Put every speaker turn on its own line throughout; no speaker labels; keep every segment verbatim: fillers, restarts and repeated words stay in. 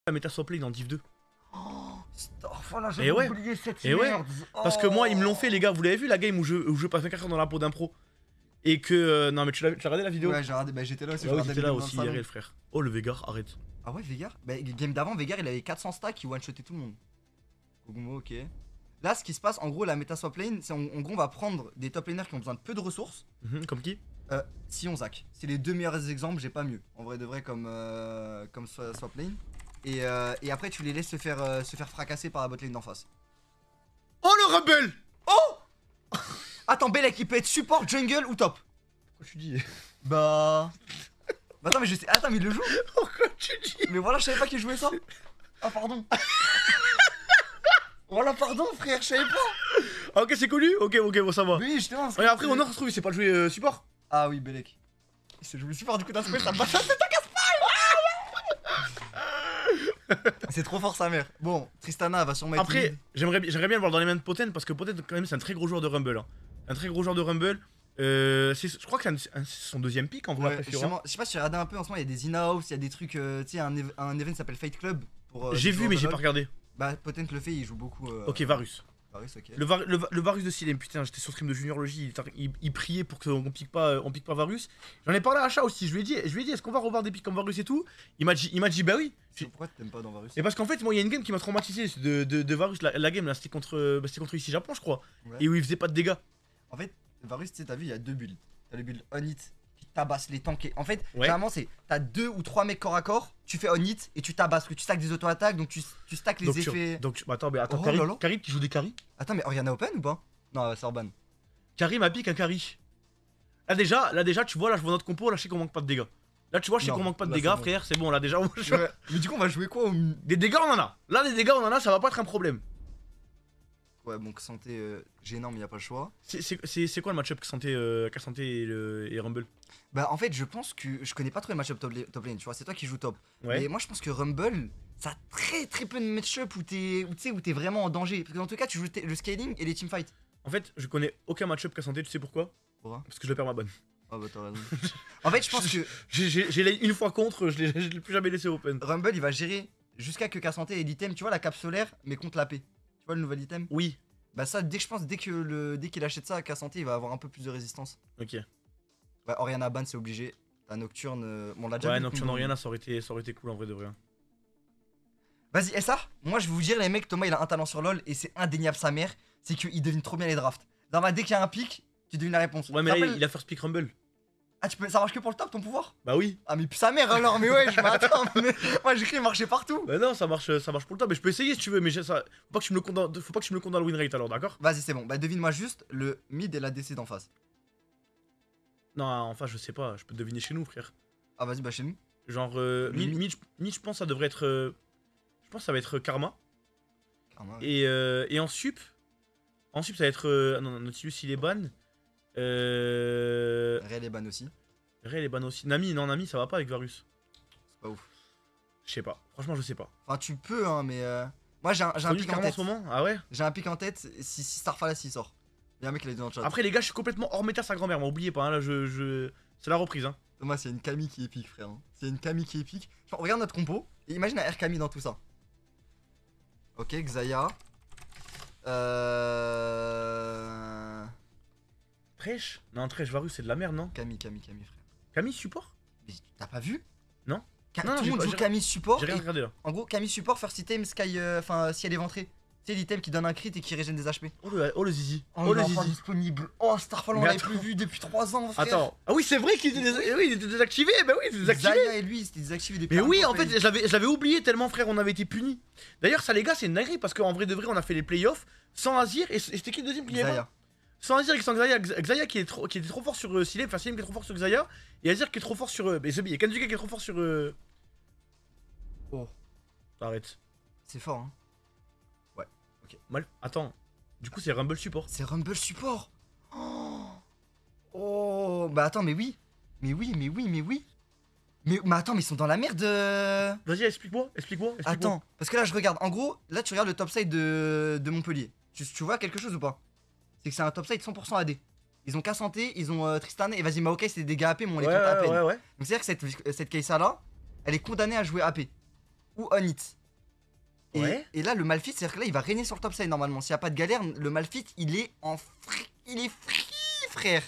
la méta swap lane dans Div deux.
Oh, voilà,
Et
j'avais
ouais.
oublié cette
Et ouais.
merde.
Parce que moi, ils me l'ont fait, les gars. Vous l'avez vu la game où je, où je passe vingt-quatre heures dans la peau d'impro. Et que. Euh, non, mais tu l'as regardé la vidéo?
Ouais, j'ai regardé, bah j'étais là aussi.
Ah
je
oui,
regardais
j'étais là
le
aussi,
dans le
hier,
salon.
le frère. Oh, le Vegar, arrête.
Ah ouais, Vegar? Bah, game d'avant, Vegar il avait quatre cents stacks, il one-shotait tout le monde. Kog'Maw, ok. Là, ce qui se passe, en gros, la méta swap lane, c'est en, en gros, on va prendre des top laners qui ont besoin de peu de ressources.
Mhm, comme qui?
Euh, Sion Zac. C'est les deux meilleurs exemples, j'ai pas mieux. En vrai de vrai, comme, euh, comme swa- swap lane. Et, euh, et après, tu les laisses se faire, euh, se faire fracasser par la bot lane d'en face.
Oh, le rebelle!
Oh Attends, Belek, il peut être support, jungle ou top?
Pourquoi tu dis?
Bah. Bah, attends, mais je sais. Attends, mais il le joue?
Pourquoi tu dis?
Mais voilà, je savais pas qu'il jouait ça. Ah, pardon. Voilà, pardon, frère, je savais pas.
Ah, ok, c'est connu? Ok, ok, bon, ça va.
Oui, justement.
Ouais, après, on se trouve, il sait pas jouer euh, support.
Ah oui, Belek. Il s'est joué support, du coup, d'un coup, ça me bat ça, c'est ta casse-paille. C'est trop fort, sa mère. Bon, Tristana va sûrement être.
Après,
lead.
j'aimerais j'aimerais bien le voir dans les mains de Poten parce que Poten, quand même, c'est un très gros joueur de Rumble. Hein. Un très gros joueur de Rumble. Euh, je crois que c'est un- un- c'est son deuxième pick en vrai.
Ouais,
après Fiora.
justement, je sais pas si tu as regardé un peu en ce moment, il y a des in-house, il y a des trucs, euh, tu sais, un, éve- un event qui s'appelle Fight Club. pour, euh,
J'ai
des
vu,
joueurs
mais
de
j'ai pas
LoL.
regardé.
Bah, Potent le fait, il joue beaucoup. Euh,
Ok, Varus.
Varus, ok.
Le, var- le, va- le Varus de Silem, putain, j'étais sur stream de Juniorlogie, il, était- il, il priait pour qu'on pique pas, euh, on pique pas Varus. J'en ai parlé à Achat aussi, je lui ai dit, je lui ai dit, est-ce qu'on va revoir des pics comme Varus et tout? Il m'a dit, il m'a dit, bah oui.
C'est- Pourquoi t'aimes pas dans Varus?
Et parce qu'en fait, moi, il y a une game qui m'a traumatisé de, de, de Varus, la, la game là, c'était contre, euh, bah, c'était contre ici Japon, je crois,
Ouais.
et où il faisait pas de dégâts.
En fait, Varus, tu sais, t'as vu, il y a deux builds. T'as le build on hit qui tabasse les tanks. Et... En fait,
Ouais.
généralement, c'est t'as deux ou trois mecs corps à corps, tu fais on hit et tu tabasses. Que tu stacks des auto-attaques, donc tu, tu stacks les
Donc, tu-
effets.
donc, bah, attends, mais attends,
Oh
Karim,
là là.
Karim qui joue des carries.
Attends, mais Oriana Open ou pas? Non, c'est Orban.
Karim a pique un carry. Là déjà, là déjà, tu vois, là je vois notre compo, là je sais qu'on manque pas de dégâts. Là tu vois, je sais
Non,
qu'on manque pas de
là,
dégâts,
c'est bon.
frère, c'est bon, là déjà, on- je-
Ouais. Mais du coup, on va jouer quoi au.
des dégâts on en a. Là des dégâts on en a, ça va pas être un problème.
Ouais, bon, santé euh, gênant, mais y a pas le choix.
C'est- C'est c'est- c'est quoi le match-up Santé, euh, Santé et, le- et Rumble?
Bah, en fait, je pense que je connais pas trop les match-up top, la- top lane, tu vois, c'est toi qui joues top.
Ouais.
Mais moi, je pense que Rumble, ça a très très peu de match-up où t'es où, tu sais, où t'es vraiment en danger. Parce que dans tout cas, tu joues t- le scaling et les teamfights.
En fait, je connais aucun match-up Santé, tu sais pourquoi?
Pourquoi?
Parce que je le perds ma bonne.
Ah bah t'as raison. En fait, je pense que
J'ai j'ai- j'ai lane une fois contre, je l'ai je l'ai plus jamais laissé open.
Rumble, il va gérer jusqu'à que Cassante ait l'item, tu vois, la cape solaire, mais contre la paix. Tu vois le nouvel item?
Oui,
Bah ça, dès que je pense, dès que le, dès qu'il achète ça à Cassante, il va avoir un peu plus de résistance.
ok.
Ouais, Oriana ban, c'est obligé. La Nocturne, euh, bon, on l'a déjà
Ouais,
vu.
Nocturne
combo.
Oriana, ça aurait, été, ça aurait été cool en vrai de vrai.
Vas-y, et ça, moi je vais vous dire, les mecs, Thomas il a un talent sur LoL et c'est indéniable sa mère, c'est qu'il devine trop bien les drafts. Dans ma, dès qu'il y a un pic, tu devines la réponse.
Ouais, mais
Tu te
là,
rappelles-
il a first pick Rumble.
Ah, tu peux... ça marche que pour le top ton pouvoir?
Bah oui.
Ah, mais sa mère alors, mais ouais, je m'attends. Mais... Moi j'ai cru marcher partout.
Bah non, ça marche, ça marche pour le temps, mais je peux essayer si tu veux, mais j'ai- ça... faut pas que tu me le comptes dans, faut pas que tu me le comptes dans le win rate alors, d'accord?
Vas-y, c'est bon, bah devine-moi juste le mid et la D C d'en face.
Non, enfin, je sais pas, je peux te deviner chez nous, frère.
Ah, vas-y, bah chez nous.
Genre, euh,
Le
mid,
mid.
mid, je- mid, je pense ça devrait être. euh, je pense que ça va être Karma.
Karma, ouais.
Et, euh, et en sup, en sup, ça va être. Euh, ah non, Nautilus il est ban. Euh.
Réel et ban aussi,
Ray il est ban aussi. Nami, non, Nami ça va pas avec Varus.
c'est pas ouf.
Je sais pas, franchement, je sais pas.
Enfin, tu peux, hein, mais. Euh... Moi j'ai un, j'ai un
Faut dire
pic en
Karma en
tête.
ce moment? Ah ouais?
J'ai un pic en tête si, si Starfall il sort. Il y a un mec qui l'a dit dans le chat.
Après, les gars, je suis complètement hors méta sa grand-mère, moi, oubliez pas, hein, là, je. je... C'est la reprise, hein.
Thomas, c'est une Camille qui est épique, frère. hein. C'est une Camille qui est épique. Genre, regarde notre compo et imagine un R Camille dans tout ça. Ok, Xayah. Euh.
Trèche? Non, Trèche, Varus, c'est de la merde, non?
Camille, Camille, Camille, frère.
Camille support?
Mais t'as pas vu?
Non.
Ca-
Non, non,
Tout
j'ai
le monde
pas-
joue
j'ai-
Camille support.
J'ai rien
et-
regardé là.
En gros, Camille support, first item, Sky. euh, Enfin, si elle est ventrée. C'est l'item qui donne un crit et qui régène des H P.
Oh le, oh, le zizi.
Oh,
Oh,
il
le
est enfin
zizi.
disponible. Oh, Starfall, on
Mais
l'avait
attends.
plus vu depuis trois ans, frère.
Attends. Ah oui, c'est vrai qu'il était, dés- oui, il était désactivé. Bah oui, il était désactivé.
Xayah et lui, c'était désactivé depuis
Mais
un
oui,
temps,
en fait,
frère.
je l'avais je l'avais oublié tellement, frère, on avait été punis. D'ailleurs, ça, les gars, c'est une dinguerie parce qu'en vrai de vrai, on a fait les playoffs sans Azir. Et c- et c'était qui le deuxième qui y avait
Xayah.
pas? Sans Azir et sans Xayah. X- Xayah qui, est trop, qui était trop fort sur euh, Silem, enfin Silem qui est trop fort sur Xayah. Et Azir qui est trop fort sur. Euh, mais c'est bien, Kenzuka qui est trop fort sur. Euh...
Oh,
Arrête.
c'est fort, hein.
Mal. Attends. Du coup, c'est Rumble Support.
C'est Rumble Support. Oh. Oh, bah attends, mais oui. Mais oui, mais oui, mais oui. Mais, mais attends, mais ils sont dans la merde. euh.
Vas-y, explique-moi. Explique-moi. Explique
Attends, parce que là, je regarde. En gros, là, tu regardes le top side de, de Montpellier. Tu, tu vois quelque chose ou pas? C'est que c'est un top side cent pour cent A D. Ils ont Cassante, ils ont euh, Tristan et vas-y, Maokai, c'est des dégâts A P, mais on les
ouais,
compte à
ouais,
peine.
ouais, ouais.
Donc c'est-à-dire que cette, cette Kaisa là, elle est condamnée à jouer A P. Ou on hit. Et,
Ouais.
et là, le Malphite, c'est-à-dire que là, il va régner sur le top side normalement. S'il n'y a pas de galère, le Malphite, il est en free. Il est free, frère.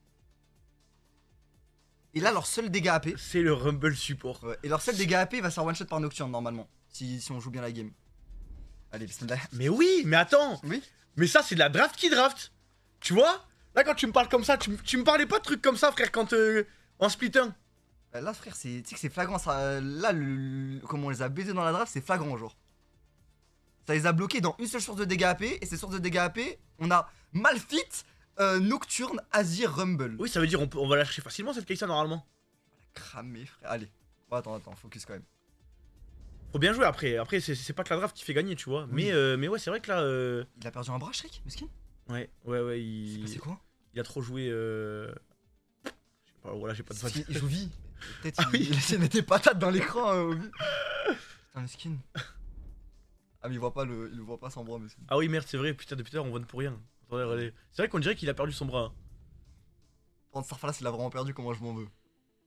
Et là, leur seul dégât A P.
C'est le Rumble support.
Ouais, et leur seul dégât A P va se faire one shot par Nocturne normalement. Si, si on joue bien la game. Allez, bismillah.
Mais oui, mais attends.
Oui.
Mais ça, c'est de la draft qui draft. Tu vois? Là, quand tu me parles comme ça, tu, me- tu me parlais pas de trucs comme ça, frère, quand euh, en split un.
Euh, Là, frère, c'est tu sais que c'est flagrant. Ça, euh, là, le, le- comment on les a baisés dans la draft, c'est flagrant, genre. Ça les a bloqués dans une seule source de dégâts A P. Et ces sources de dégâts A P, on a Malphite, euh, Nocturne, Azir, Rumble.
Oui, ça veut dire on, peut- on va lâcher facilement cette Kai'Sa normalement.
Cramé, frère. Allez. Bon, attends, attends, focus quand même.
Faut bien jouer après. Après, c'est- c'est pas que la draft qui fait gagner, tu vois. Mais, euh, mais ouais, c'est vrai que là. euh,
Il a perdu un bras, Shrek, Meskin.
Ouais, ouais, ouais. Il,
C'est quoi
il a trop joué. Euh... Je sais pas, voilà, j'ai pas de
Parce
vote.
qu'il joue vie. Peut-être
Ah
il,
oui.
il essaie de mettre des patates dans l'écran, euh, au vie. Putain, Meskin. Ah, mais il voit pas le, il le voit pas sans bras, Meskin.
Ah oui, merde, c'est vrai. Putain, depuis tout à l'heure, on vote pour rien. Attendez, regardez. C'est vrai qu'on dirait qu'il a perdu son bras.
Par contre, Starfalas, il a vraiment perdu, comment je m'en veux.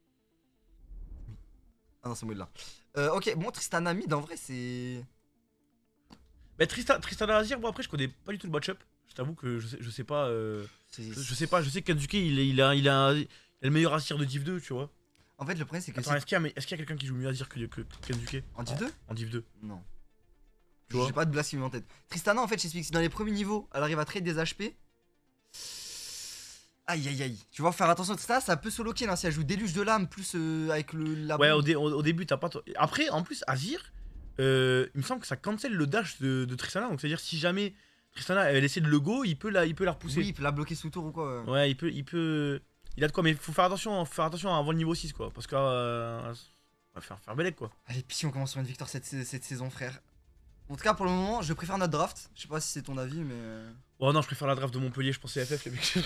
Ah non, c'est moi là. Euh, ok, bon, Tristana mid, en vrai, c'est.
Mais Tristan, Tristana Azir, bon après, je connais pas du tout le match-up. Je t'avoue que je sais, je sais pas. euh,
c'est-
Je, je sais pas, je sais que Kensuke, il, est- il, a, il, a, il a le meilleur Azir de Div deux, tu vois.
En fait, le problème, c'est que.
Attends,
c'est-
est-ce qu'il y a, est-ce qu'il y a quelqu'un qui joue mieux Azir que, que, que Kensuke
En Div deux
En Div deux.
Non.
Tu vois
J'ai pas de blast qui me vient en tête. Tristana, en fait, j'explique, si dans les premiers niveaux, elle arrive à trade des H P. Aïe aïe aïe. Tu vois, faire attention à Tristana, ça peut solo kill hein, si elle joue déluge de lame plus euh, avec le. La
Ouais,
bombe.
au, dé- au- au début, t'as pas. t- Après, en plus, Azir, euh, il me semble que ça cancel le dash de, de Tristana. Donc, c'est-à-dire, si jamais Tristana elle essaie de le go, il peut la, il peut la repousser.
Oui, il peut la bloquer sous tour ou quoi. ouais.
Ouais, il peut, il peut. Il a de quoi, mais faut faire attention, faut faire attention avant le niveau six, quoi. Parce que. Euh, va faire, faire belek, quoi.
Allez, puis on commence sur une victoire cette, cette saison, frère. En tout cas, pour le moment, je préfère notre draft. Je sais pas si c'est ton avis, mais. euh,
Oh non, je préfère la draft de Montpellier, je pense C F F, les mecs.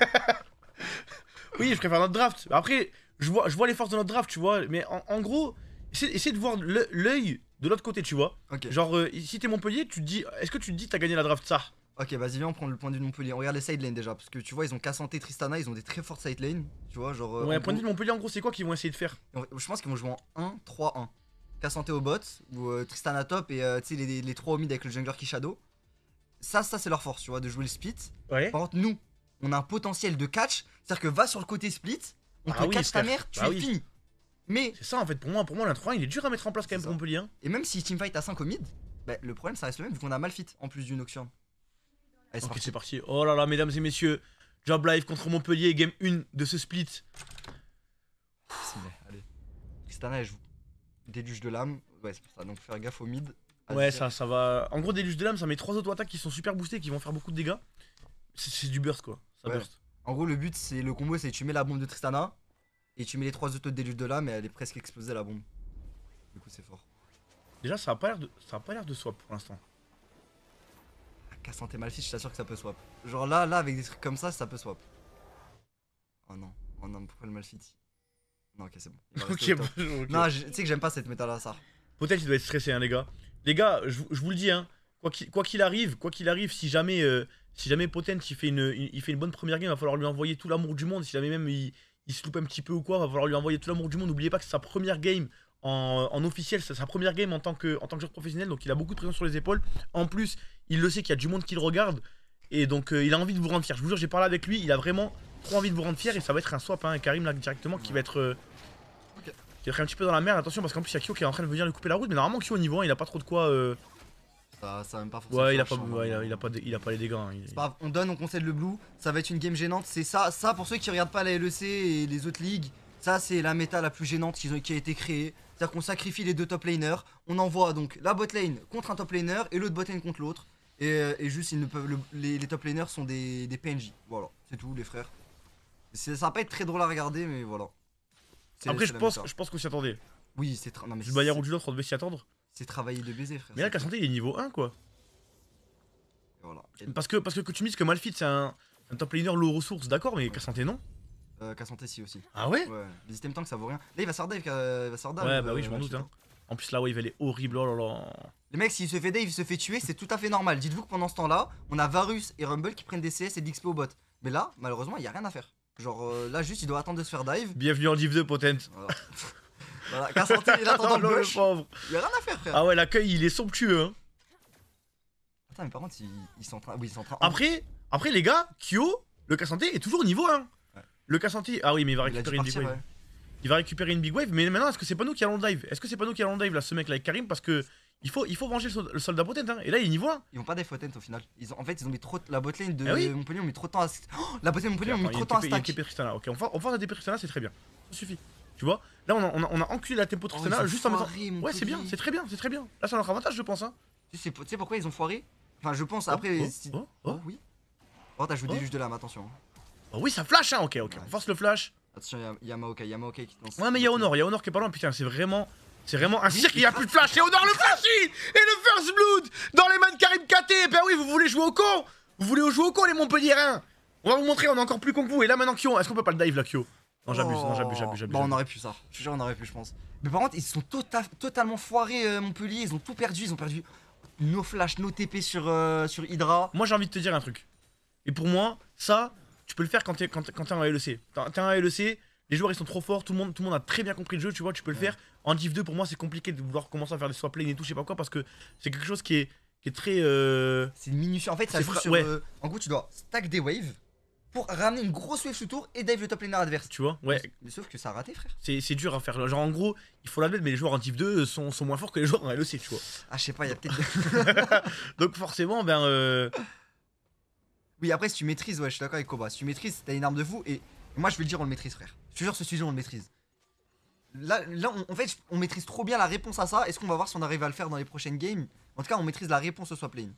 Oui, je préfère notre draft. Après, je vois, je vois les forces de notre draft, tu vois. Mais en, en gros, essaie, essaie de voir le- l'œil de l'autre côté, tu vois.
Ok.
Genre, euh, si t'es Montpellier, tu te dis. Est-ce que tu te dis t'as gagné la draft ça?
Ok, vas-y, viens, on prend le point de vue de Montpellier. On regarde les side lanes déjà. Parce que tu vois, ils ont Kassanté, Tristana, ils ont des très fortes side lanes. Tu vois, genre. euh,
Ouais,
en
point de vue
gros-
de Montpellier, en gros, c'est quoi qu'ils vont essayer de faire?
Je pense qu'ils vont jouer en un trois un. Kassanté au bot, ou euh, Tristana top, et euh, tu sais, les, les trois au mid avec le jungler qui shadow. Ça, ça c'est leur force, tu vois, de jouer le split.
Ouais.
Par contre, nous, on a un potentiel de catch. C'est-à-dire que va sur le côté split, on
Ah
te
oui,
catch ta
frère.
mère, tu
Bah
es
oui.
fini. Mais,
C'est ça en fait, pour moi, pour moi, l'un trois un, il est dur à mettre en place quand même
C'est
pour
ça.
Montpellier. Hein.
et même si teamfight à cinq au mid, bah, le problème ça reste le même vu qu'on a Malphite en plus du Nocturne. Allez, c'est
Ok,
parti.
c'est parti. Oh là là, mesdames et messieurs, Job Live contre Montpellier, game un de ce split.
Bismillah, allez. Tristana, elle joue déluge de l'âme. Ouais, c'est pour ça. Donc faire gaffe au mid.
Ouais,
Azir.
ça, ça va. En gros, déluge de lame, ça met trois auto-attaques qui sont super boostés, qui vont faire beaucoup de dégâts. C'est c'est du burst quoi. Ça
Ouais.
burst.
En gros, le but, c'est le combo, c'est tu mets la bombe de Tristana et tu mets les trois autos de déluge de l'âme et elle est presque explosée la bombe. Du coup, c'est fort.
Déjà, ça a pas l'air de, ça a pas l'air de swap pour l'instant.
Ah, Kassanté Malphite, je t'assure que ça peut swap. Genre là, là, avec des trucs comme ça, ça peut swap. Oh non, oh non, pourquoi le Malphite? Non, ok, c'est bon. Il va rester
Ok,
au top.
bon, ok.
Non, je- tu sais que j'aime pas cette méta là, ça.
Peut-être il doit être stressé, hein, les gars. Les gars, je, vous- je vous le dis, hein, quoi qu'il quoi qu'il arrive, quoi qu'il arrive, si jamais, euh, si jamais Potent il fait une, il, il fait une bonne première game, va falloir lui envoyer tout l'amour du monde. Si jamais même il, il se loupe un petit peu ou quoi, va falloir lui envoyer tout l'amour du monde. N'oubliez pas que c'est sa première game en, en officiel, c'est sa première game en tant que, en tant que joueur professionnel, donc il a beaucoup de pression sur les épaules. En plus, il le sait qu'il y a du monde qui le regarde, et donc euh, il a envie de vous rendre fier. Je vous jure, j'ai parlé avec lui, il a vraiment trop envie de vous rendre fier, et ça va être un swap, hein, Karim là directement qui va être. euh,
Ok.
qui va être un petit peu dans la merde, attention parce qu'en plus il y a Kyo qui est en train de venir lui couper la route, mais normalement Kyo au niveau un il a pas trop de quoi. euh,
Ça, ça a même pas forcément.
Ouais, il a
fait
pas,
un champ,
ouais, il, a,
hein.
il a pas, de- il a pas les dégâts. hein, il-
C'est pas grave, on donne, on concède le blue, ça va être une game gênante, c'est ça, ça pour ceux qui regardent pas la L E C et les autres ligues, ça c'est la méta la plus gênante qui, ont- qui a été créée, c'est-à-dire qu'on sacrifie les deux top laners, on envoie donc la bot lane contre un top laner et l'autre bot lane contre l'autre, et, euh, et juste ils ne peuvent, le- les, les top laners sont des, des P N J, voilà, c'est tout les frères. C'est- Ça va pas être très drôle à regarder mais voilà. C'est-
Après
c'est
je
la
pense,
méta.
je pense qu'on s'y attendait.
Oui c'est tra- non, mais
Du manière ou
c'est-
du l'autre on devait s'y attendre.
c'est travailler de baiser frère.
Mais là
c'est-
Cassandre il est niveau un quoi.
Voilà. Et,
Parce que, parce que, que tu me dises que Malphite c'est un, un top laner low ressources, d'accord, mais Cassandre non.
euh, Kassanté si aussi.
Ah ouais.
Ouais, les items tank ça vaut rien. Là il va se faire dive, euh, il va se faire dive,
Ouais, bah
euh,
oui, je m'en doute.
Malphite,
Hein. En plus la wave elle est horrible, oh là là.
Le mec, s'il se fait dave, il se fait tuer, c'est tout à fait normal. Dites-vous que pendant ce temps-là, on a Varus et Rumble qui prennent des C S et de l'X P au bot. Mais là, malheureusement, il y a rien à faire. Genre euh, là, juste, il doit attendre de se faire dive.
Bienvenue en Div deux Potent.
Voilà. Voilà, Cassante, il attend dans le
Oh,
bush.
pauvre.
Il y a rien à faire, frère.
Ah ouais, l'accueil il est somptueux. Hein.
Attends, mais par contre, ils, ils sont en train. Oui, ils sont en train.
Après, après les gars, Kyo, le Cassante est toujours au niveau un.
Ouais.
Le Cassante, ah oui, mais il va
Il a dû
récupérer une big
partir,
wave.
ouais.
Il va récupérer une big wave, mais maintenant, est-ce que c'est pas nous qui allons le dive? Est-ce que c'est pas nous qui allons le dive là, ce mec là avec Karim? Parce que il faut, il faut venger le, sol- le soldat potent, hein. Et là, il est niveau un.
Ils vont pas dive potent au final. Ils ont, en fait, ils ont mis trop. La botlane de
Ah oui.
Montpellier ont mis trop de temps à. Oh, la botlane de Montpellier ont mis
Attends,
trop de
il
temps à
y a une
stack.
T P Tristana. Ok, on force, on force la T P Tristana, c'est très bien. Ça suffit. Tu vois? Là, on a, on a, on a enculé la tempo
Oh, ils
Tristana
ont
juste en mettant.
foiré,
Ouais, c'est bien,
Montpellier.
c'est très bien, c'est très bien. Là, c'est notre avantage, je pense. Hein.
Tu sais, tu sais pourquoi ils ont foiré? Enfin, je pense
Oh,
après.
oh,
si-
oh,
Oh,
oh.
oui. Oh, t'as joué
Oh.
des juges de l'âme, attention.
Oh oui, ça flash, hein. Ok, ok,
Ouais.
on force le flash.
Attention, il y a- il y a Maokai, il y a Maokai qui te lance.
Ouais, mais il y a Honor, il y a Honor qui est pas loin. Putain, c'est vraiment. C'est vraiment un cirque, il y a plus de flash. Et Honor le flash in. Et le first blood dans les mains de Karim K T. Ben oui, vous voulez jouer au con? Vous voulez jouer au con, les Montpelliérains? On va vous montrer, on est encore plus con que vous. Et là, maintenant, Kyo, est-ce qu'on peut pas le dive là, Kyo? Non, j'abuse, non, j'abuse, j'abuse, j'abuse.
Bah, on aurait pu ça. Je suis sûr, on aurait pu, je pense. Mais par contre, ils se sont tota- totalement foirés, euh, Montpellier. Ils ont tout perdu. Ils ont perdu nos flash, nos T P sur, euh, sur Hydra.
Moi, j'ai envie de te dire un truc. Et pour moi, ça, tu peux le faire quand t'es quand, quand t'es en A L E C. T'es t'es en A L E C, les joueurs ils sont trop forts, tout le monde, tout le monde a très bien compris le jeu, tu vois, tu peux le
Ouais.
faire. En Div deux, pour moi, c'est compliqué de vouloir commencer à faire des swap lanes et tout, je sais pas quoi, parce que c'est quelque chose qui est, qui est très. Euh...
C'est minutieux. En fait, ça
C'est
joue
fra-
sur.
ouais.
euh, en gros, tu dois stack des waves pour ramener une grosse wave sous tour et dive le top laner adverse.
Tu vois, ouais,
Mais, mais sauf que ça a raté, frère.
c'est c'est dur à faire. Genre, en gros, il faut l'admettre, mais les joueurs en Div deux sont, sont moins forts que les joueurs en A L E C, tu vois.
Ah, je sais pas, il y a peut-être.
Donc, forcément, ben. Euh...
Oui, après, si tu maîtrises, ouais, je suis d'accord avec Koba. Si tu maîtrises, t'as une arme de fou. Et moi, je vais le dire, on le maîtrise, frère. Je te jure, ce sujet, on le maîtrise. Là, là on- en fait, on maîtrise trop bien la réponse à ça. Est-ce qu'on va voir si on arrive à le faire dans les prochaines games? En tout cas, on maîtrise la réponse au swap lane.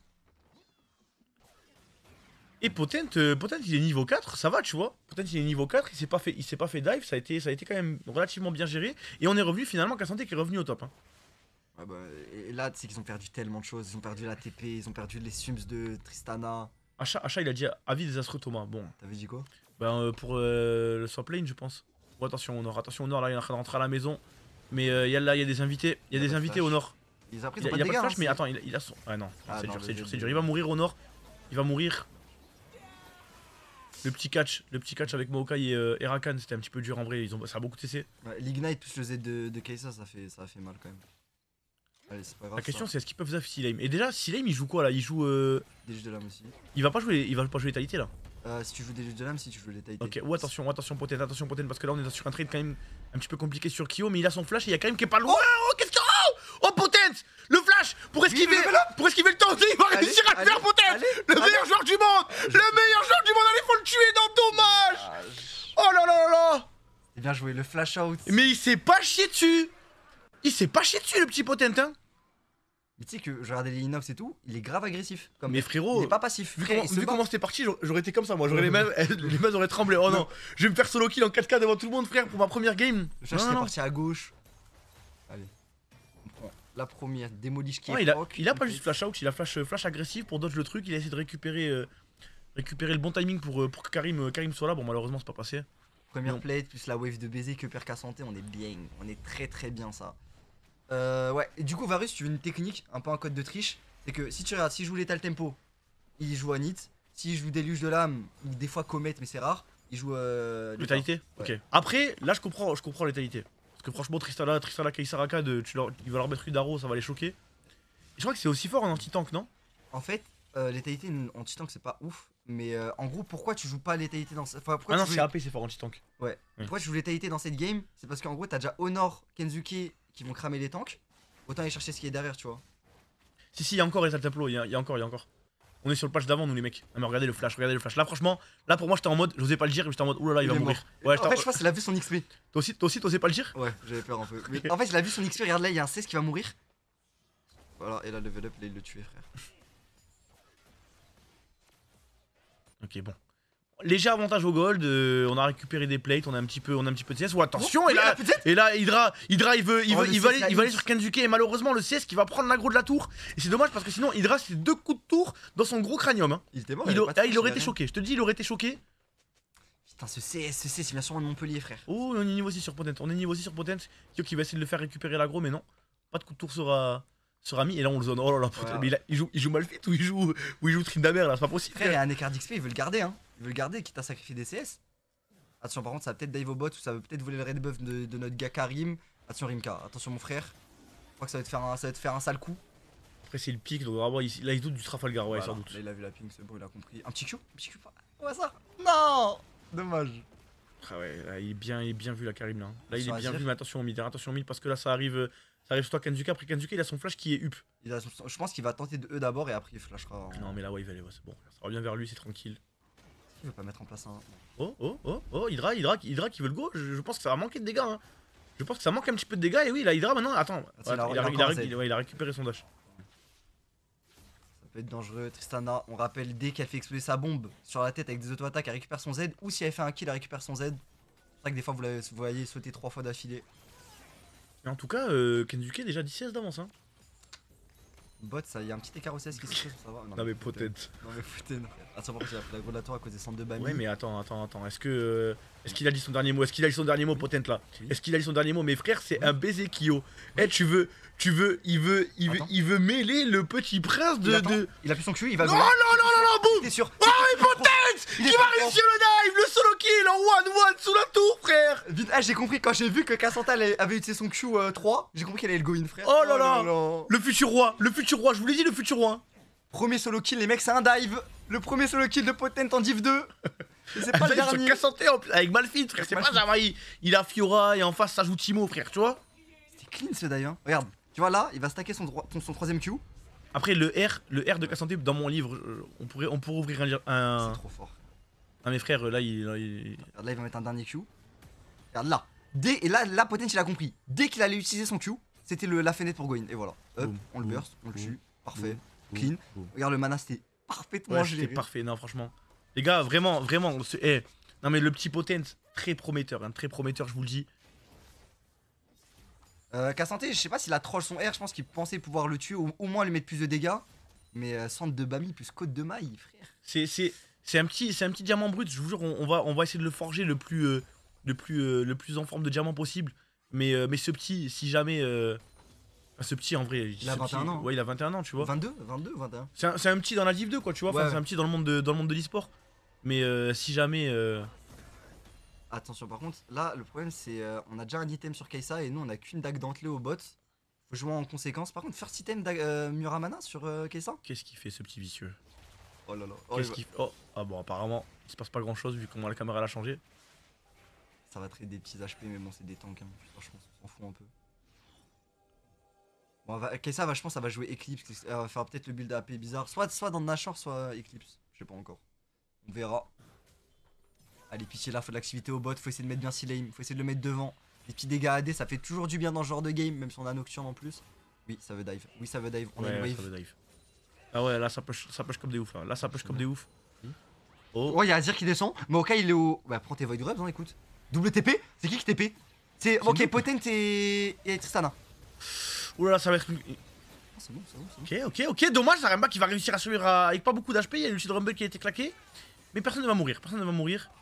Et Potent, euh, Potent, il est niveau quatre, ça va, tu vois. Potent, il est niveau quatre, il s'est pas fait, il s'est pas fait dive, ça a, été, ça a été quand même relativement bien géré. Et on est revenu finalement, Cassante qui est revenu au top. Hein.
Ouais, bah, et là, c'est qu'ils ont perdu tellement de choses. Ils ont perdu la T P, ils ont perdu les Sums de Tristana.
Achat, achat, il a dit avis désastreux Thomas. Bon,
T'avais dit quoi?
ben euh, pour euh, le swap lane, je pense. Oh, attention au nord, attention au nord, là il est en train de rentrer à la maison. Mais euh, il y a là, il y a des invités, il y a
Il y a
des
pas de
invités
flash.
au nord.
Ils après,
Il
ils
y
ont
a,
pas
il y a
de
pas de
dégâts.
flash,
hein,
mais
c'est-
attends, il, il a son. Ah non,
Ah
c'est
non,
dur,
le-
c'est dur,
le-
c'est dur. Il va mourir au nord. Il va mourir. Le petit catch, le petit catch avec Maokai et, euh, et Rakan, c'était un petit peu dur en vrai. Ils ont, ça a beaucoup T C.
Ouais, L'Ignite plus le Z de, de Kaisa, ça fait, ça fait mal quand même. Allez, c'est pas grave.
La question
ça.
c'est est-ce qu'ils peuvent zaf Silame. Et déjà, Silame il joue quoi là? Il joue. Euh...
Des juges de l'âme aussi.
Il va pas jouer, il va pas jouer létalité là.
Euh, si tu joues des juges de l'âme, si tu joues les Titan.
Ok, ou attention, ou attention Potent, attention Potent, parce que là on est sur un trade quand même un petit peu compliqué sur Kyo, mais il a son flash et il y a quand même qui est pas loin. Oh, qu'est-ce que. Oh, oh Potent, le flash pour esquiver,
le level up.
pour esquiver le temps, il va
Allez,
réussir à le
allez,
faire Potent.
allez,
Le
allez.
meilleur joueur du monde, le meilleur joueur du monde, allez faut le tuer dans dommage. Oh là là là là.
C'est bien joué, le flash out.
Mais il s'est pas chié dessus. Il s'est pas chié dessus le petit Potent hein.
Mais tu sais que je regardais les inox et tout, il est grave agressif. Comme
Mais
il
frérot,
est pas passif.
vu
Frère,
comment,
il se
vu
bat.
comment c'était parti, j'aurais- j'aurais été comme ça moi, j'aurais les mains, les mains auraient tremblé. Oh non, je vais me faire solo kill en quatre K devant tout le monde frère pour ma première game.
Le flash
Non,
est
non.
parti à gauche. Allez. On prend la première démolish qui
Ouais,
est
il, a,
proc,
il a pas
ok.
juste flash out, il a flash, flash agressif pour dodge le truc, il a essayé de récupérer, euh, récupérer le bon timing pour, euh, pour que Karim, euh, Karim soit là. Bon, malheureusement, c'est pas passé.
Première
Non.
plate plus la wave de baiser que Perka Santé, on est bien. On est très très bien ça. Euh, ouais, et du coup, Varus, tu veux une technique, un peu un code de triche. C'est que si tu regardes, si je joue l'étal tempo, il joue Anit. Si je joue déluge de l'âme, ou des fois Comet, mais c'est rare, il joue. Euh, Luthor.
Létalité.
Ouais.
Ok. Après, là, je comprends, je comprends létalité. Parce que franchement, Tristana, Tristana, Kaisaraka, de, tu leur, il va leur mettre une arrow, ça va les choquer. Et je crois que c'est aussi fort en anti-tank, non?
En fait, euh, l'étalité en titank, c'est pas ouf. Mais euh, en gros, pourquoi tu joues pas l'étalité dans. Enfin, pourquoi
Ah non,
tu
c'est
joues...
A P, c'est fort anti-tank.
Ouais.
Oui.
Pourquoi tu joues l'étalité dans cette game? C'est parce qu'en gros, t'as déjà Honor, Kenzuke qui vont cramer les tanks. Autant aller chercher ce qui est derrière, tu vois.
Si, si, il y a encore les Templo, il y, a- il y a encore, il y a encore. On est sur le patch d'avant, nous les mecs. Non, mais regardez le flash, regardez le flash. Là, franchement, là pour moi, j'étais en mode, j'osais pas le dire, mais j'étais en mode, oulala, il,
Il
va
est
mourir.
mort.
Ouais,
En
j'étais
fait, je pense qu'il a vu son X P.
toi aussi, toi aussi, t'osais pas le dire?
Ouais, j'avais peur un peu. Mais en fait, il a vu son X P, regarde là, il y a un seize qui va mourir. Voilà, et là, level up, là, il le tuait, frère.
Ok, bon. Léger avantage au gold, euh, on a récupéré des plates, on a un petit peu, on a un petit peu de C S. Oh, attention,
Oh,
et
oui, la
là,
petite-
et là, Hydra, Hydra, il veut, il
Oh,
veut,
le
il va
C S,
aller, il va aller
la
sur Kenzuke et malheureusement le C S qui va prendre l'aggro de la tour. Et c'est dommage parce que sinon Hydra c'est deux coups de tour dans son gros cranium. Hein.
Il était mort,
Il,
avait
au-
pas de
ah, il
flash,
aurait
avait
été
rien.
choqué. Je te dis, il aurait été choqué.
Putain, ce C S, ce C S, il vient sûrement de Montpellier, frère.
Oh, on est niveau six sur Potent. On est niveau six sur Potent. Kyo qui va essayer de le faire récupérer l'aggro, mais non. Pas de coup de tour sera, sera mis. Et là, on le zone. Oh là là, Potent.
Ouais.
Mais il, a- il joue, il joue Malphite ou il joue, ou il joue Tryndamere là, c'est pas possible.
Frère, il y a un écart d'X P, il veut le garder, hein. Il veut le garder, quitte à sacrifier des C S. Attention, par contre, ça va peut-être dive au bot ou ça va peut-être voler le red buff de, de notre gars Karim. Attention Rimka, attention mon frère. Je crois que ça va te faire un, ça va te faire un sale coup.
Après, c'est le pic, donc vraiment, il, là, il doute du Trafalgar, ouais,
Voilà.
sans doute.
Là, il a vu la ping, c'est bon, il a compris. Un petit Q Un petit Q pas. Ouais, ça. Non. Dommage.
Ah ouais, là, il est bien, il est bien vu, la Karim, là. Là, il
Sur
est bien
Azir.
vu, mais attention au mid, hein, attention au mid, parce que là, ça arrive, euh, ça arrive sur toi, Kenzuka. Après, Kenzuka, il a son flash qui est up.
Il a son- Je pense qu'il va tenter de E d'abord et après il flashera. En...
Non, mais là, ouais, il va aller, ouais, c'est bon. Ça revient vers lui, c'est tranquille.
Je vais pas mettre en place un.
Oh, oh, oh, oh, Hydra, Hydra, Hydra qui veut le go. Je, je pense que ça va manquer de dégâts, hein. Je pense que ça manque un petit peu de dégâts, et oui, là, Hydra, maintenant, attends.
il a-
attends,
il
il,
a
a,
encore
il a
un
ré-
Z.
il- ouais, il a récupéré son dash.
Ça peut être dangereux. Tristana, on rappelle, dès qu'elle fait exploser sa bombe sur la tête avec des auto-attaques, elle récupère son Z. Ou si elle fait un kill, elle récupère son Z. C'est pour ça que des fois vous, la- vous voyez sauter trois fois d'affilée.
Mais en tout cas, euh, Kenzuka est déjà dix seize d'avance, hein.
Bot, ça, il y a un petit écart au seize qui se fait, ça va.
Non, mais peut-être.
Non mais Poten. Attends, par contre, il a pris la gros de la tour à cause des centres de Bami.
Ouais, mais attends, attends, attends. Est-ce que. euh, Est-ce qu'il a dit son dernier mot? Est-ce qu'il a dit son dernier mot, Potent là?
Oui.
Est-ce qu'il a dit son dernier mot? Mes frères, c'est un baiser Kyo. Eh, tu veux. Tu veux. Il veut. Il veut,
Attends.
il veut mêler le petit prince
Il
de.
attend.
de...
Il a plus son Q, il va
Non,
go.
non, non, non, non, boum!
T'es sûr?
Oh, mais Potent!
Il
Qui
est
va
trop
réussir le dive! Le solo kill en one one sous la tour, frère!
Vite, ah, j'ai compris quand j'ai vu que Cassanta elle avait utilisé son Q euh, trois, j'ai compris qu'elle allait le go in frère.
Oh là là. Le futur roi! Le futur roi, je vous l'ai dit, le futur roi!
Premier solo kill, les mecs, c'est un dive. Le premier solo kill de Potent en div deux. Et c'est pas le
Avec son
dernier.
Cassanté en plus, avec Malphite, frère, c'est pas
Malphite.
ça, va, il, il a Fiora et en face ça joue Timo, frère, tu vois.
C'était clean ce dive. Hein. Regarde, tu vois là, il va stacker son, droit, son, son troisième Q.
Après le R, le R de Cassanté dans mon livre, euh, on pourrait, on pourrait ouvrir un, un...
C'est trop fort.
un mes frères là il, là, il...
Regarde là, il va mettre un dernier Q. Regarde là. Dès, et là, là, Potent il a compris. Dès qu'il allait utiliser son Q, c'était le- la fenêtre pour go in. Et voilà. Hop,
Boum,
on le
boum,
burst, on le
boum,
tue. Parfait.
boum,
Clean.
boum.
Regarde le mana, c'était parfaitement
Ouais,
géré.
c'était parfait, non franchement. Les gars, vraiment, vraiment, c'est- eh, non mais le petit Potent, très prometteur, hein, très prometteur, je vous le dis.
Euh, Cassanté, je sais pas s'il a troll son R, je pense qu'il pensait pouvoir le tuer, ou au moins lui mettre plus de dégâts. Mais euh, centre de Bami plus côte de maille, frère.
C'est, c'est, c'est un petit, c'est un petit diamant brut. Je vous jure, on, on va, on va essayer de le forger le plus, euh, le plus, euh, le plus en forme de diamant possible. Mais, euh, mais ce petit, si jamais, euh, enfin, ce petit en vrai,
Il a
ce
vingt et un
petit-
ans.
Ouais, il a vingt et un ans, tu vois.
vingt-deux, vingt-deux, vingt et un.
C'est un, c'est un petit dans la Div deux, quoi, tu vois. Enfin,
Ouais.
c'est un petit dans le monde de, dans le monde de l'e-sport. Mais euh, si jamais, euh,
Attention, par contre, là, le problème c'est euh, on a déjà un item sur Kaisa et nous on a qu'une dague dentelée au bot. Faut jouer en conséquence. Par contre, first item dag- euh, Muramana sur euh, Kaisa.
qu'est-ce qu'il fait ce petit vicieux?
Oh là là. Oh,
Qu'est-ce
il va-
qu'il fait? Oh, ah bon, apparemment, il se passe pas grand chose vu comment la caméra elle a changé.
Ça va traiter des petits H P, mais bon, c'est des tanks. Hein. Franchement, on s'en fout un peu. Bon, va... Kaisa, va, je pense, ça va jouer Eclipse. Elle va faire peut-être le build A P bizarre. Soit, soit dans Nashor, soit Eclipse. Je sais pas encore. On verra. Allez, pitié là, faut de l'activité au bot. Faut essayer de mettre bien Silame. Faut essayer de le mettre devant. Les petits dégâts A D, ça fait toujours du bien dans ce genre de game, même si on a Nocturne en plus. Oui, ça veut dive. Oui, ça veut dive. On a une
Ouais,
wave.
ça veut dive. Ah ouais, là ça push, ça push comme des ouf. Là, là ça push comme des ouf.
Hmm.
Oh,
Oh, il y a Azir qui descend. Mais au cas, il est au. Bah, prends tes Void Grubs, hein, écoute. Double T P. C'est qui qui T P? C'est. Ok,
nous.
Potent et. et Tristana.
oh là là, ça va être. une-
Ah, c'est bon, c'est bon, c'est bon.
Ok, ok, ok, dommage, Zaremba qui va réussir à survivre à- avec pas beaucoup d'H P. Il y a l'ulti de Rumble qui a été claqué. Mais personne ne va mourir, personne ne va mourir.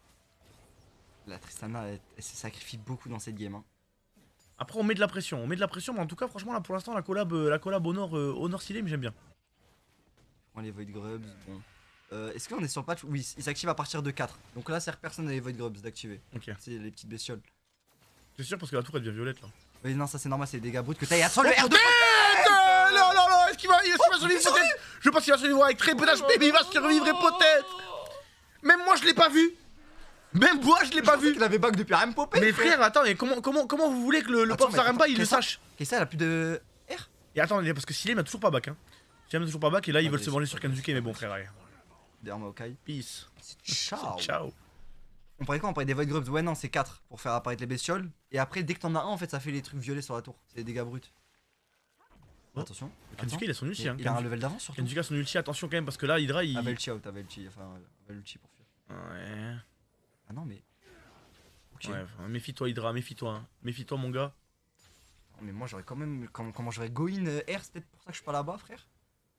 La Tristana, elle, elle se sacrifie beaucoup dans cette game. Hein.
Après, on met de la pression, on met de la pression, mais en tout cas, franchement, là pour l'instant, la collab, euh, la collab Honor, euh, Honor Silem, j'aime bien.
Prends les Void Grubs. Bon. Euh, Est-ce qu'on est sur le patch? Oui, il s'active à partir de quatre. Donc là, c'est que personne n'a les Void Grubs d'activer.
Ok,
C'est les petites bestioles.
c'est sûr parce que la tour elle devient violette là.
Mais non, ça c'est normal, c'est des dégâts bruts que t'as. Attends, le R deux.
Euh, non, non, non, est-ce qu'il va, est-ce qu'il va survivre peut-être? Je pense qu'il va survivre avec très peu d'H P, mais il va survivre et peut-être. Même moi, je l'ai pas vu. Même moi, je l'ai pas vu.
Il avait bug depuis R M Popé.
Mais frère, attends, mais comment, comment, comment vous voulez que le, le
Attends,
pauvre
mais
Zaremba
attends,
il le
qu'est-ce que
sache?
Et ça, elle a plus de R.
Et attends, parce que Silem a toujours pas back, hein. Silem a toujours pas back, et là ils
Ah,
veulent
mais
se venger
c'est
sur
pas
Kenzuke, mais bon, frère, allez.
Derrière Maokai.
Peace.
Ciao.
Ciao.
On parlait quoi? On parlait des Void Grubs. Ouais, non, c'est quatre pour faire apparaître les bestioles. Et après, dès que t'en as un, en fait, ça fait les trucs violets sur la tour. C'est des dégâts bruts.
Oh.
Attention.
Kenzuke il a son ulti,
Il,
hein.
il a un level d'avance surtout.
Kenzuke a son ulti, attention quand même, parce que là, Hydra il.
Avait ulti out, avait ulti. Enfin, avait ulti pour fuir.
Ouais.
Ah non, mais. Ok.
Ouais, enfin, méfie-toi, Hydra, méfie-toi. Hein. Méfie-toi, mon gars.
Non, mais moi, j'aurais quand même. Comment, comment j'aurais go in euh, R? C'est peut-être pour ça que je suis pas là-bas, frère.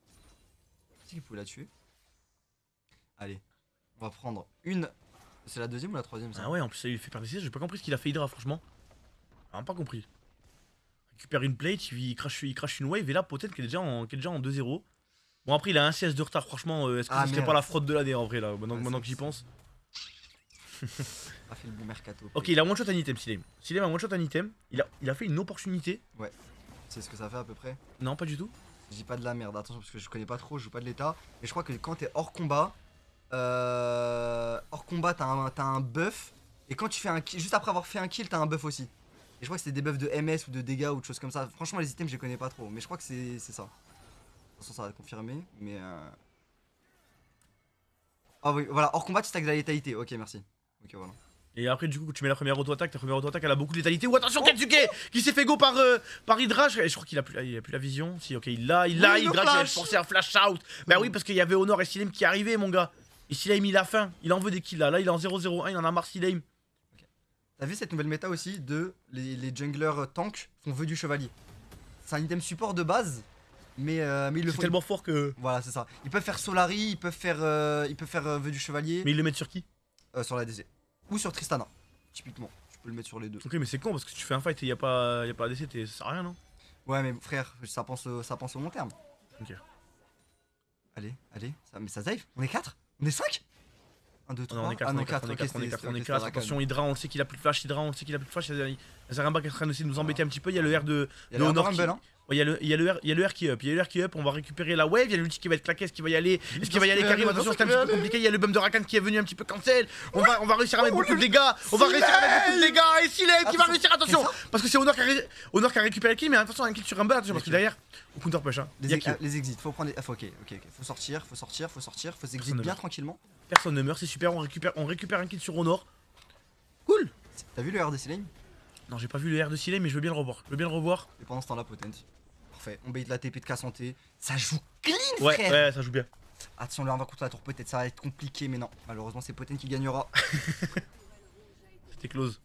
Qui qu'il pouvait la tuer? Allez. On va prendre une. C'est la deuxième ou la troisième ça?
Ah ouais, en plus, ça lui fait perdre des C S. J'ai pas compris ce qu'il a fait Hydra, franchement. Ah, pas compris. Récupère une plate, il crache, il crache une wave, et là, peut-être qu'il est déjà en, qu'il est déjà en deux zéro. Bon, après, il a un C S de retard, franchement. euh, Est-ce que
Ah,
ce serait
merde.
pas la fraude de l'année en vrai, là, maintenant,
Ouais,
maintenant
c'est-
que j'y pense?
A fait le bon mercato.
Ok, il a one shot un item, Silem. Silem a one shot un item. Il a, il a fait une opportunité.
C'est ce que ça fait à peu près.
Non, pas du tout.
Je dis pas de la merde, attention parce que je connais pas trop, je joue pas de l'état. Mais je crois que quand t'es hors combat, euh, hors combat t'as un, t'as un buff. Et quand tu fais un kill, juste après avoir fait un kill, t'as un buff aussi. Et je crois que c'est des buffs de M S ou de dégâts ou de choses comme ça. Franchement, les items, je les connais pas trop. Mais je crois que c'est ça. De toute façon, ça va confirmer. Mais. Euh... Ah oui, voilà, hors combat, tu stacks de la létalité. Ok, merci. Ok, voilà.
Et après, du coup, tu mets la première auto-attaque. Ta première auto-attaque, elle a beaucoup de létalité. Ou attention, Kensuke qui s'est fait go par, euh, par Hydra. Je, je crois qu'il a, plus, il a plus la vision. Si, ok, il l'a, il l'a.
Oui, le
Hydra qui a
flash.
forcé un flash out. Bah oui, parce qu'il y avait Honor et Silem qui arrivaient, mon gars. Et Silem, il a faim. Il en veut des kills là. Là, il est en zéro zéro un. Il en a marre, Silem.
T'as vu cette nouvelle méta aussi de les, les junglers tank font vœu du chevalier. C'est un item support de base, mais, euh, mais ils le
C'est
font.
tellement fort que.
Voilà, c'est ça. Ils peuvent faire Solari, ils peuvent faire, euh, ils peuvent faire euh, vœu du chevalier
Mais ils le mettent sur qui?
euh, sur la D C. Ou sur Tristana, typiquement. Tu peux le mettre sur les deux.
Ok, mais c'est con parce que si tu fais un fight et y a pas, y a pas A D C, ça sert à rien, non?
Ouais, mais frère, ça pense, au, ça pense au long terme.
Ok.
Allez, allez, ça, mais ça save. On est quatre? On est cinq? un, deux, trois.
Non, on est quatre,
Ah
on
non,
est quatre,
quatre,
on est
ok,
quatre, on est
c'était-
quatre, on est
c'était
quatre.
Rakan.
Attention, Hydra, on le sait qu'il a plus de flash. Hydra, on le sait qu'il a plus de flash. Il y a Zaramba qui est en train de nous embêter un petit peu. Il y a le R de,
Il y a
de
le
Honor
Rumble,
qui-
hein.
Ouais, il y a le, il y a le R, il y a le R qui up, il y a le R qui up, on va récupérer la wave, il y a l'ulti qui va être claqué, est-ce qu'il va y aller, est-ce qu'il va y aller Karim, attention c'est un petit peu compliqué, il y a le bum de Rakan qui est venu un petit peu cancel, on va, on va réussir à mettre beaucoup de dégâts, on va réussir à mettre beaucoup de dégâts, et Silem qui va réussir, attention, parce que c'est Honor qui a, ré- Honor qui a récupéré le kill, mais attention un kill sur Rumble, attention parce que derrière, au counter push, hein, il y
Les,
a qui
ex- les exits, faut prendre les. Ah, faut, ok, ok, ok. Faut sortir, faut sortir, faut sortir, faut exit
Personne ne
bien
meurt.
tranquillement.
Personne ne meurt, c'est super, on récupère, on récupère un kill sur Honor, cool.
T'as vu le R de Silane?
Non j'ai pas vu le R de Silem mais je veux bien le revoir, je veux bien le revoir.
Et pendant ce temps-là, potent. Parfait, on bait la T P de K-Santé. Ça joue clean,
Ouais,
frère!
ouais, ça joue bien.
Attention, le un va contre la tour, peut-être ça va être compliqué, mais non. Malheureusement, c'est Potent qui gagnera.
C'était close.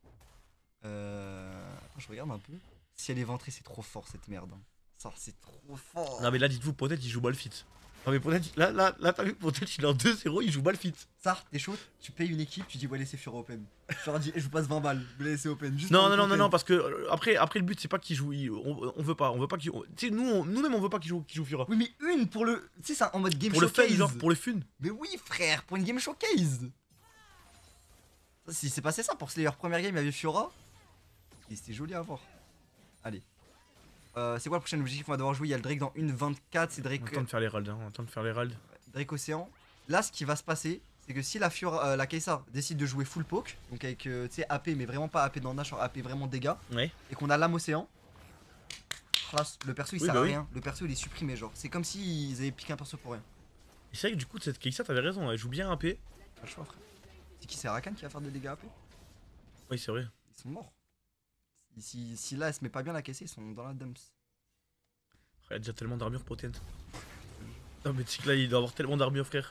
Euh. Attends, je regarde un peu. Si elle est ventrée, c'est trop fort cette merde. hein. Ça, c'est trop fort.
Non mais là dites-vous, peut-être il joue Balfit. Non mais peut-être, là, là, là t'as vu, peut-être il est en deux zéro, il joue Balfit.
Ça, t'es chaud, tu payes une équipe, tu dis ouais laissez Fure open. Je leur dis eh, je vous passe vingt balles, vous laissez open. Juste
Non,
pour
non,
le
non, non,
open.
non, parce que euh, après, après le but c'est pas qu'il joue, il- on, on veut pas, on veut pas qu'il, on- tu sais nous, on- nous-mêmes on veut pas qu'il joue, qu'il joue Fura.
Oui mais une pour le. Tu sais ça en mode game
Pour le
showcase.
fun, genre pour le fun.
Mais oui frère, pour une game showcase. Ça, si c'est passé ça pour Slayer première game avec Fiora. Et c'était joli à voir. Allez. Euh, c'est quoi le prochain objectif qu'on va devoir jouer? Il y a le Drake dans une vingt-quatre, c'est Drake,
On attend de faire les ralds, hein, on attend de faire les ralds.
Drake Océan. Là ce qui va se passer, c'est que si la Fiora, euh, la Kai'Sa décide de jouer full poke, donc avec euh, tu sais A P mais vraiment pas A P dans le Nash, genre A P vraiment dégâts,
Ouais.
et qu'on a l'âme océan, là, le perso il
Oui,
sert
bah
à
oui.
rien, le perso il est supprimé genre, c'est comme s'ils avaient piqué un perso pour rien.
Et c'est vrai que du coup, cette Keissa, t'avais raison, elle joue bien A P.
Pas le choix frère. C'est qui? C'est Rakan qui va faire des dégâts A P?
Oui, c'est vrai.
Ils sont morts. Si, si, si là elle se met pas bien la caissée, ils sont dans la dumps.
Il y a déjà tellement d'armure potente. Non mais tu sais que là, il doit avoir tellement d'armure, frère.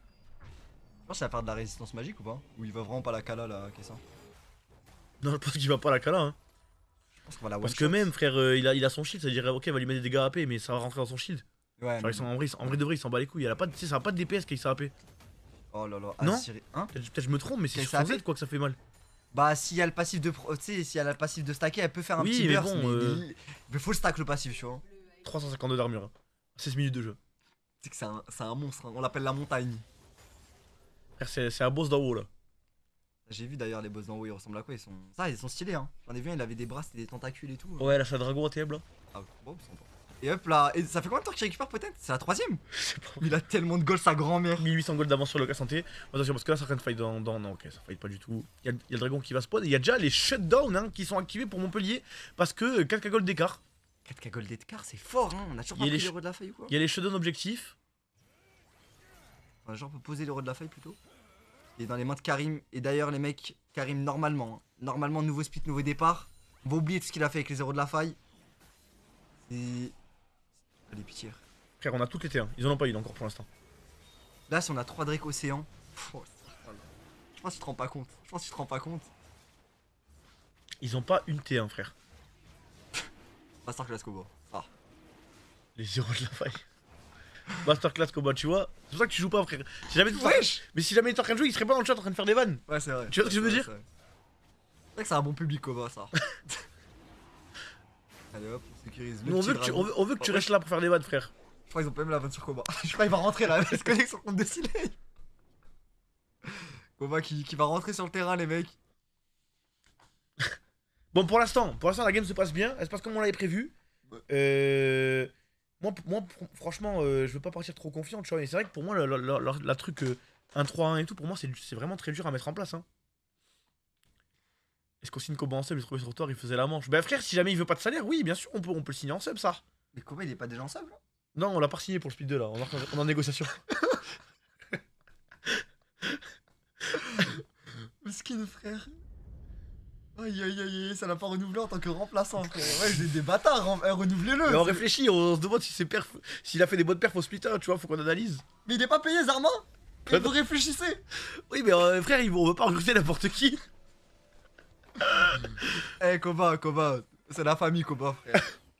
Je pense qu'il va faire de la résistance magique ou pas? Ou il va vraiment pas la cala la Kai'Sa?
Non, je pense qu'il va pas la cala, hein.
Je pense qu'on va la one
Parce que même, frère, euh, il, a, il a son shield, ça dirait, ok, il va lui mettre des dégâts A P, mais ça va rentrer dans son shield.
Ouais,
Genre,
mais
ils sont, en, vrai, ils sont- en vrai de vrai, il s'en bat les couilles. Il a pas de, tu sais, ça a pas de D P S Keissa A P.
oh là là,
Non.
Azir- hein?
Peut-être peut-être je me trompe, mais c'est sur
Keissa
son
A P?
Z quoi que ça fait mal.
Bah s'il y a le passif de pro... tu sais, s'il y a le passif de stacker, elle peut faire un
Oui,
petit
mais
burst,
bon,
mais,
euh,
il- mais faut le stack le passif, tu vois.
trois cent cinquante-deux d'armure. Hein. seize minutes de jeu.
C'est que c'est un, c'est un monstre, hein. On l'appelle la montagne.
Frère, c'est c'est un boss d'en haut là.
J'ai vu d'ailleurs les boss d'en haut, ils ressemblent à quoi? Ils sont. Ça, ils sont stylés, hein. J'en ai vu un, il avait des bras, c'était des tentacules et tout.
Ouais, là, c'est un dragon A T M là.
Ah, bon, sympa. Et hop là, et ça fait combien de temps qu'il récupère peut-être? C'est la troisième?
Je sais pas.
Il a tellement de gold, sa grand-mère.
mille huit cents gold d'avance sur le cas santé. Attention, parce que là, ça train de fight dans, dans. Non, ok, ça fight pas du tout. Il y, a- il y a le dragon qui va spawn. Et il y a déjà les shutdowns hein, qui sont activés pour Montpellier. Parce que quatre K gold d'écart.
quatre K gold d'écart, c'est fort, hein. On a toujours
Il
pas
y a
pris
les
l'euro de la feuille ou quoi?
Il y a les shutdowns objectifs.
On a genre peut poser l'euro de la feuille plutôt. Et dans les mains de Karim. Et d'ailleurs, les mecs, Karim, normalement, hein, normalement, nouveau split, nouveau départ. On va oublier tout ce qu'il a fait avec les zéros de la faille. Et. Allez, pitié.
Frère, on a toutes les T un. Ils en ont pas eu encore pour l'instant.
Là, si on a trois Drake Océan. Pff, oh, je pense que tu te rends pas compte. Je pense que tu te rends pas compte.
Ils ont pas une T un, frère.
Masterclass Kobo. Ah.
Les zéros de la faille. Masterclass combat, tu vois. C'est pour ça que tu joues pas, frère. Si jamais t'étais-
Wesh!
Mais si jamais il était en train de jouer, il serait pas dans le chat en train de faire des vannes.
Ouais, c'est vrai.
Tu vois ce que je veux
C'est
dire?
vrai, C'est vrai que c'est un bon public, Koba, ça. Allez hop, on sécurise le
Nous, on
petit
veut, que tu,
dragon.
on veut, on veut que tu
Oh,
restes là pour faire des vannes, frère.
Je crois qu'ils ont pas même la vanne sur Koba. Je crois qu'il va rentrer là, il se connecte sur le compte de Siley. Koba qui, qui va rentrer sur le terrain, les mecs.
Bon, pour l'instant, pour l'instant, la game se passe bien. Elle se passe comme on l'avait prévu. Euh... Moi, moi franchement, euh, je veux pas partir trop confiant, tu vois. Mais c'est vrai que pour moi, la, la, la, la truc euh, un trois un et tout, pour moi, c'est vraiment très dur à mettre en place. Hein. Est-ce qu'on signe Koba en sub? J'ai trouvé sur toi, il faisait la manche. Bah, frère, si jamais il veut pas de salaire, oui, bien sûr, on peut, on peut le signer en sub, ça.
Mais Koba, il est pas déjà en sub, là?
Non, on l'a pas signé pour le speed deux, là. On est en, on est en négociation.
Mesquine, frère. Aïe aïe aïe, ça l'a pas renouvelé en tant que remplaçant, frère. Ouais, j'ai des bâtards, hein. Eh, renouvelez-le.
Mais on réfléchit, on se demande si c'est perf, s'il a fait des bonnes perfs au splitter, tu vois, faut qu'on analyse.
Mais il est pas payé, Zarma. Et vous réfléchissez.
Oui, mais euh, frère, on veut pas recruter n'importe qui.
Eh, hey, Koba, Koba, c'est la famille, Koba, frère. De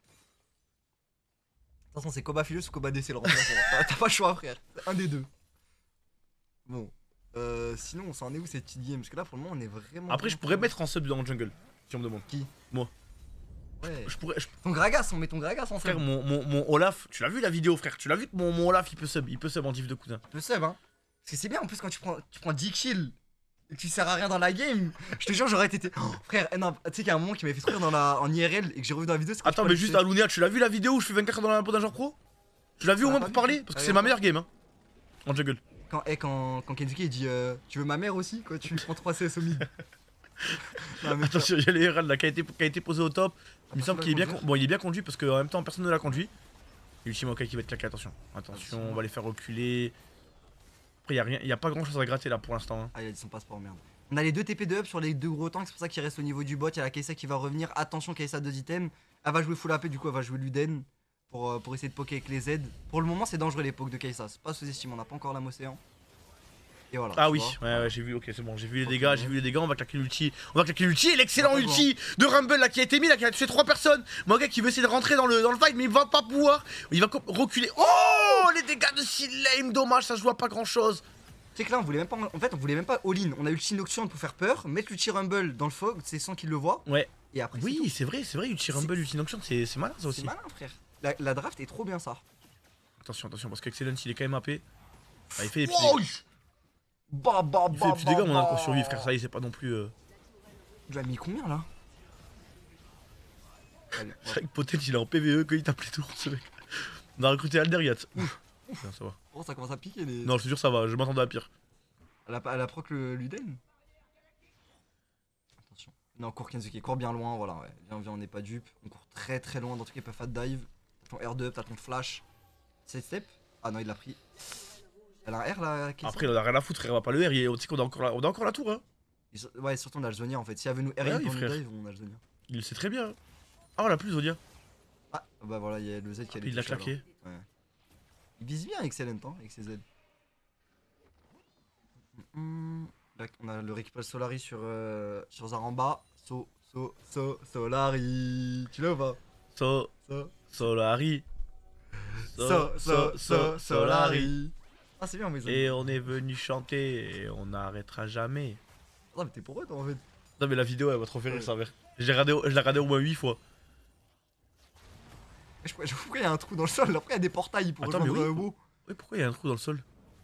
toute façon, c'est Koba Philus ou Koba D C le remplaçant. T'as pas le choix, frère. C'est un des deux. Bon. Euh, sinon, on s'en est où cette petite game? Parce que là, pour le moment, on est vraiment.
Après, je pourrais mettre en sub dans le jungle, si on me demande.
Qui?
Moi.
Ouais.
Je pourrais. Je...
Ton Gragas, on met ton Gragas en sub.
Frère, mon, mon, mon Olaf, tu l'as vu la vidéo, frère? Tu l'as vu que mon, mon Olaf, il peut sub, il peut sub en div de cousin.
Le sub, hein. Parce que c'est bien en plus quand tu prends, tu prends dix kills et que tu sers à rien dans la game. Je te jure, j'aurais été. Oh, frère, eh non, tu sais qu'il y a un moment qui m'avait fait trop rire dans la, en I R L et que j'ai revu dans la vidéo.
Attends, mais juste à Lunia, tu l'as vu la vidéo où je fais vingt-quatre dans la peau d'un joueur pro? Tu l'as vu au moins pour parler? Parce que c'est ma meilleure game, hein. En jungle.
Quand, eh, quand, quand Kenzuki il dit euh, tu veux ma mère aussi quoi, tu lui prends trois C S au mid. Non, mais
attention, il y a l'I R L là qui a, été, qui a été posé au top. Il me semble qu'il est bien, bon, il est bien conduit parce qu'en même temps personne ne l'a conduit. Et Ultimo Kai qui va être claqué, attention. Attention, on va les faire reculer. Après, il n'y a, rien, y a pas grand chose à gratter là pour l'instant. Hein.
Ah, il a dit son passeport, merde. On a les deux T P de up sur les deux gros tanks, c'est pour ça qu'il reste au niveau du bot. Il y a la Kai'Sa qui va revenir. Attention, Kai'Sa deux items. Elle va jouer full A P, du coup, elle va jouer Luden. Pour, euh, pour essayer de poker avec les Z. Pour le moment, c'est dangereux les pokes de Kai'Sa. C'est pas sous-estimé, on n'a pas encore l'âme océan. Et voilà.
Ah oui, vois, ouais, ouais, j'ai vu, ok, c'est bon, j'ai vu les dégâts, j'ai vu les dégâts, on va claquer l'ulti. On va claquer l'ulti et l'excellent ulti de Rumble là qui a été mis là, qui a tué trois personnes. Mon gars qui veut essayer de rentrer dans le, dans le fight, mais il va pas pouvoir. Il va reculer. Oh, les dégâts de Silame, dommage, ça se voit pas grand chose.
C'est que là, on voulait même pas. En fait, on voulait même pas all-in. On a ulti Nocturne pour faire peur, mettre l'ulti Rumble dans le fog, c'est sans qu'il le voit.
Ouais.
Et après,
oui, c'est vrai, c'est vrai, ulti Rumble, ulti Nocturne, c'est malin ça aussi.
C'est malin, frère. La, la draft est trop bien ça.
Attention, attention, parce qu'Excellence il est quand même A P. Ah, il fait des petits
oh
dégâts.
Bah bah
il
bah
fait des petits dégâts,
bah,
mais on a encore survécu, frère, ça y est, c'est pas non plus. Euh...
Il a mis combien là?
C'est vrai que Potent il est en P V E quand il tape les tours, ce mec. On a recruté Alderiat. Ouf. Ouf. Non, ça va.
Oh, ça commence à piquer les.
Non, je te jure, ça va, je m'attendais à pire.
Elle a, elle a proc le Luden. Attention. Non, court Kenzuki, court bien loin, voilà, ouais. Viens, viens, on n'est pas dupe. On court très très loin dans tout cas, ils peuvent pas dive. T'as ton R deux, t'as ton flash. Side step. Ah non, il l'a pris. Elle a un R là.
Après, on a rien à foutre, frère, on va pas le R, il est... on sait qu'on a encore la... on a encore la tour, hein.
Et, ouais, surtout on a le Zonia en fait. Si elle veut nous R
ouais,
pour
oui,
nous dive, on a le Zonia.
Il le sait très bien. Ah, on l'a plus, Zonia.
Ah, bah voilà, il y a le Z qui a les
il l'a claqué.
Ouais. Il vise bien Excellent hein, avec ses Z. Mmh. Là, on a le récupérer Solari sur, euh, sur Zaramba. So, so, so, Solari. Tu l'as ou pas?
So,
so,
Solari.
So, so, so, so, Solari. Ah, c'est bien, mais
et on est venu chanter et on n'arrêtera jamais.
Non, mais t'es pour eux, toi, en fait.
Non, mais la vidéo, elle va trop faire rire, ça, mère. Je l'ai regardé au moins huit fois.
Je sais pourquoi il y a un trou dans le sol, après il y a des portails pour rejoindre
oui.
un beau.
Oui, pourquoi il y a un trou dans le sol?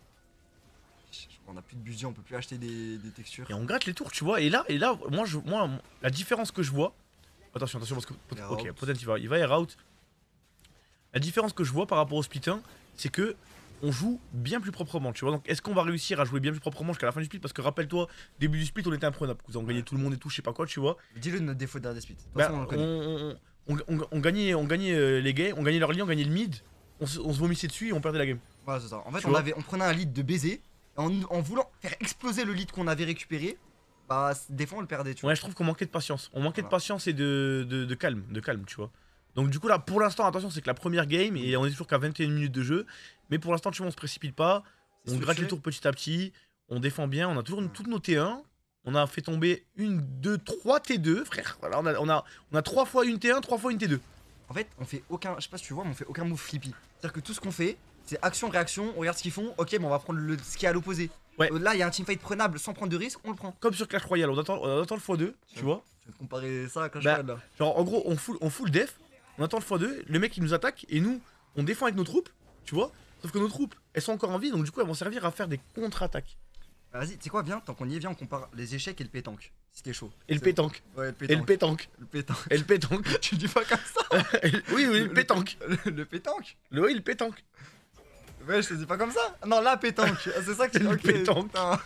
On a plus de budget, on peut plus acheter des, des textures.
Et on gratte les tours, tu vois. Et là, et là moi, je, moi, la différence que je vois. Attention, attention, parce que. Ok, peut-être il va, il va air out. La différence que je vois par rapport au split un, c'est que on joue bien plus proprement, tu vois. Donc, est-ce qu'on va réussir à jouer bien plus proprement jusqu'à la fin du split? Parce que rappelle-toi, début du split, on était imprenable. On gagnait tout le monde et tout, je sais pas quoi, tu vois.
Dis-le notre défaut d'un des splits.
Bah, on, on, on, on, on gagnait, on gagnait euh, les gains, on gagnait leur ligne, on gagnait le mid. On se, on se vomissait dessus et on perdait la game.
Voilà, c'est ça. En fait, on, avait, on prenait un lead de baiser. En, en voulant faire exploser le lead qu'on avait récupéré, bah des fois on le perdait, tu vois.
Ouais, je trouve qu'on manquait de patience. On manquait
voilà.
de patience et de, de, de calme, de calme, tu vois. Donc du coup là, pour l'instant, attention, c'est que la première game et on est toujours qu'à vingt et une minutes de jeu. Mais pour l'instant, tu vois, on se précipite pas. On gratte les tours petit à petit. On défend bien. On a toujours une, toutes nos T un. On a fait tomber une, deux, trois T deux, frère. Voilà, on a, on a, on a trois fois une T un, trois fois une T deux.
En fait, on fait aucun, je sais pas si tu vois, mais on fait aucun move flippy. C'est-à-dire que tout ce qu'on fait, c'est action, réaction, on regarde ce qu'ils font, ok, bon, on va prendre le, ce qui est à l'opposé.
Ouais.
Euh, là, il y a un teamfight prenable sans prendre de risque, on le prend.
Comme sur Clash Royale, on attend, on attend le fois deux, tu vois.
Je vais te comparer ça à Clash
bah,
Royale là.
Genre, en gros, on full, on full def, on attend le fois deux, le mec il nous attaque et nous, on défend avec nos troupes, tu vois. Sauf que nos troupes, elles sont encore en vie, donc du coup, elles vont servir à faire des contre-attaques.
Vas-y, tu sais quoi, viens, tant qu'on y est, viens, on compare les échecs et le pétanque. Si t'es chaud.
Et le pétanque.
Ouais, le
Et le
pétanque.
pétanque.
Le pétanque.
Et le pétanque.
Tu dis pas comme ça.
Oui, oui, le pétanque.
Le, le pétanque.
Le oui, le pétanque.
Ouais, je te dis pas comme ça. Non, la pétanque. Ah, c'est ça que tu
Le
ok,
pétanque.
putain.